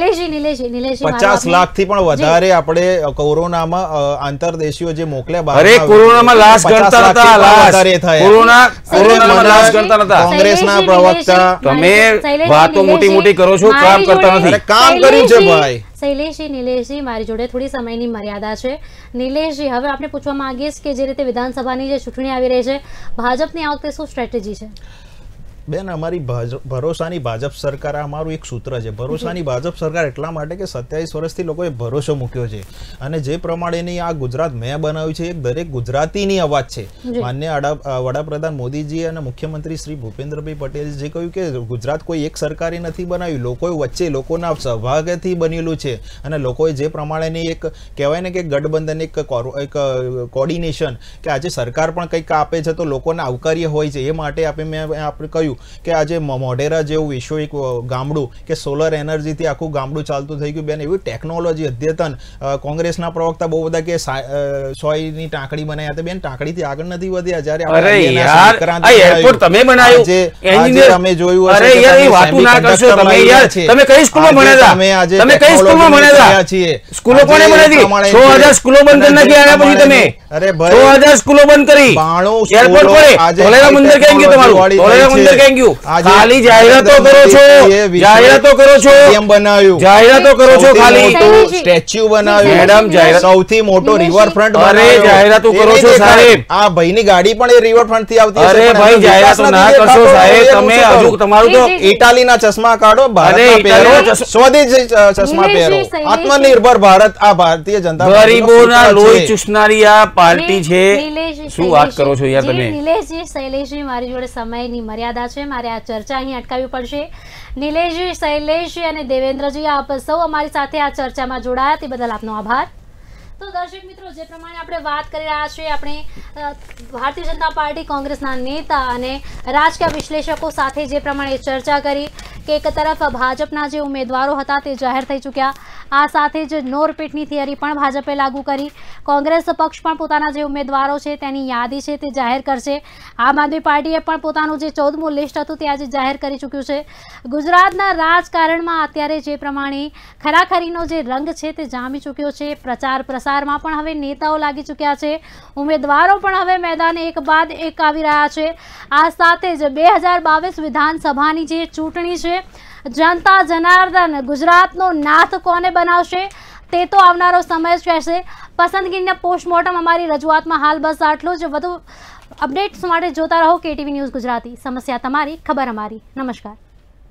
હતા? 50 લાખથી પણ વધારે આપણે કોરોનામાં આંતરદેશીઓ જે મોકલ્યા. અરે કોરોનામાં લાશ ગણતા હતા, કોરોનામાં લાશ ગણતા હતા. કોંગ્રેસના પ્રવક્તા, તમે વાતો મોટી મોટી કરો છો, કામ કરતા નથી. કામ કર્યું છે ભાઈ. શૈલેષજી, નિલેશજી, મારી જોડે થોડી સમયની મર્યાદા છે. નિલેશજી, હવે આપણે પૂછવા માંગીશ કે જે રીતે વિધાનસભાની જે ચૂંટણી આવી રહી છે, ભાજપની આ વખતે શું સ્ટ્રેટેજી છે? બેન, અમારી ભરોસાની ભાજપ સરકાર, અમારું એક સૂત્ર છે. ભરોસાની ભાજપ સરકાર એટલા માટે કે 27 વર્ષથી લોકોએ ભરોસો મૂક્યો છે અને જે પ્રમાણેની આ ગુજરાત મેં બનાવ્યું છે એ દરેક ગુજરાતીની અવાજ છે. માન્ય વડાપ્રધાન મોદીજી અને મુખ્યમંત્રી શ્રી ભૂપેન્દ્રભાઈ પટેલ જે કહ્યું કે ગુજરાત કોઈ એક સરકારે નથી બનાવ્યું, લોકોએ વચ્ચે લોકોના સહભાગથી બનેલું છે. અને લોકોએ જે પ્રમાણેની એક કહેવાય ને કે ગઠબંધન, એક કોર્ડિનેશન, કે આજે સરકાર પણ કંઈક આપે છે તો લોકોને આવકાર્ય હોય છે. એ માટે આપણે કહ્યું કે આજે મોઢેરા જેવું વિશ્વિક ગામડું કે સોલર એનર્જીથી આખું ગામડું ચાલતું થઈ ગયું. બેન, એવી ટેકનોલોજી અદ્યતન. કોંગ્રેસના પ્રવક્તા બહુ બધા કે 100ની ટાંકડી બનાવ્યા હતા. બેન, ટાંકડીથી આગળ નથી વધ્યા. જ્યારે તમે બનાવ્યું અમે જોયું તમે કઈ સ્કૂલમાં ભણ્યા હતા? તમે કઈ સ્કૂલમાં ભણ્યા છીએ? સ્કૂલો કોને બનાવી? 6000 સ્કૂલો બંધ કરી નાખી. આવ્યા પછી તમે 6000 સ્કૂલો બંધ કરી. એરપોર્ટ પર ધોલેરા મંદિર કેમ ગયું તમારું? ધોલેરા મંદિર ખાલી જાહેરાતો કરો છો, જાહેરાતો કરો છો, એમ બનાવ્યું, જાહેરાતો કરો છો, ખાલી સ્ટેચ્યુ બનાવ્યું. મેડમ, સૌથી મોટો રિવરફ્રન્ટ બનાવ્યો. જાહેરાતો કરો છો સાહેબ. આ ભાઈની ગાડી પણ એ રિવરફ્રન્ટ થી આવતી. અરે ભાઈ, જાહેરાતો ના કરશો સાહેબ. તમે હજુ તમારું તો ઇટાલીના ચશ્મા કાઢો, ભારતના પહેરો, સ્વદેશી ચશ્મા પહેરો. આત્મનિર્ભર ભારત આ ભારતીય જનતા પાર્ટી ગરીબોના લોહી ચૂસનારી આ પાર્ટી છે. શું વાત કરો છો યાર તમે? નિલેશજી, શૈલેષજી, મારી જોડે સમયની મર્યાદા છે, મારે આ ચર્ચા અહીં અટકાવવી પડશે. નિલેશજી, શૈલેષજી અને દેવેન્દ્રજી, આપ સૌ અમારી સાથે આ ચર્ચામાં જોડાયા તે બદલ આપનો આભાર. તો દર્શક મિત્રો, જે પ્રમાણે આપણે વાત કરી રહ્યા છીએ, આપણે ભારતીય જનતા પાર્ટી કોંગ્રેસના નેતા અને રાજકીય વિશ્લેષકો સાથે જે પ્રમાણે ચર્ચા કરી કે એક તરફ ભાજપના જે ઉમેદવારો હતા તે જાહેર થઈ ચૂક્યા, આ સાથે જ નો રિપીટની થિયરી પણ ભાજપે લાગુ કરી. કોંગ્રેસ પક્ષ પણ પોતાના જે ઉમેદવારો છે તેની યાદી છે તે જાહેર કરશે. આમ આદમી પાર્ટીએ પણ પોતાનું જે 14મું લિસ્ટ હતું તે આજે જાહેર કરી ચૂક્યું છે. ગુજરાતના રાજકારણમાં અત્યારે જે પ્રમાણે ખરાખરીનો જે રંગ છે તે જામી ચૂક્યો છે. પ્રચાર પ્રસારમાં પણ હવે નેતાઓ લાગી ચૂક્યા છે, ઉમેદવારો પણ હવે મેદાને એક બાદ એક આવી રહ્યા છે. આ સાથે જ 2022 વિધાનસભાની જે ચૂંટણી છે, જનતા જનાર્દન ગુજરાતનો નાથ કોને બનાવશે તે તો આવનારો સમય જ કહેશે. પસંદગીના પોસ્ટમોર્ટમ અમારી રજૂઆતમાં હાલ બસ આટલું જ. વધુ અપડેટ્સ માટે જોતા રહો KTV ન્યૂઝ ગુજરાતી. સમસ્યા તમારી, ખબર અમારી. નમસ્કાર.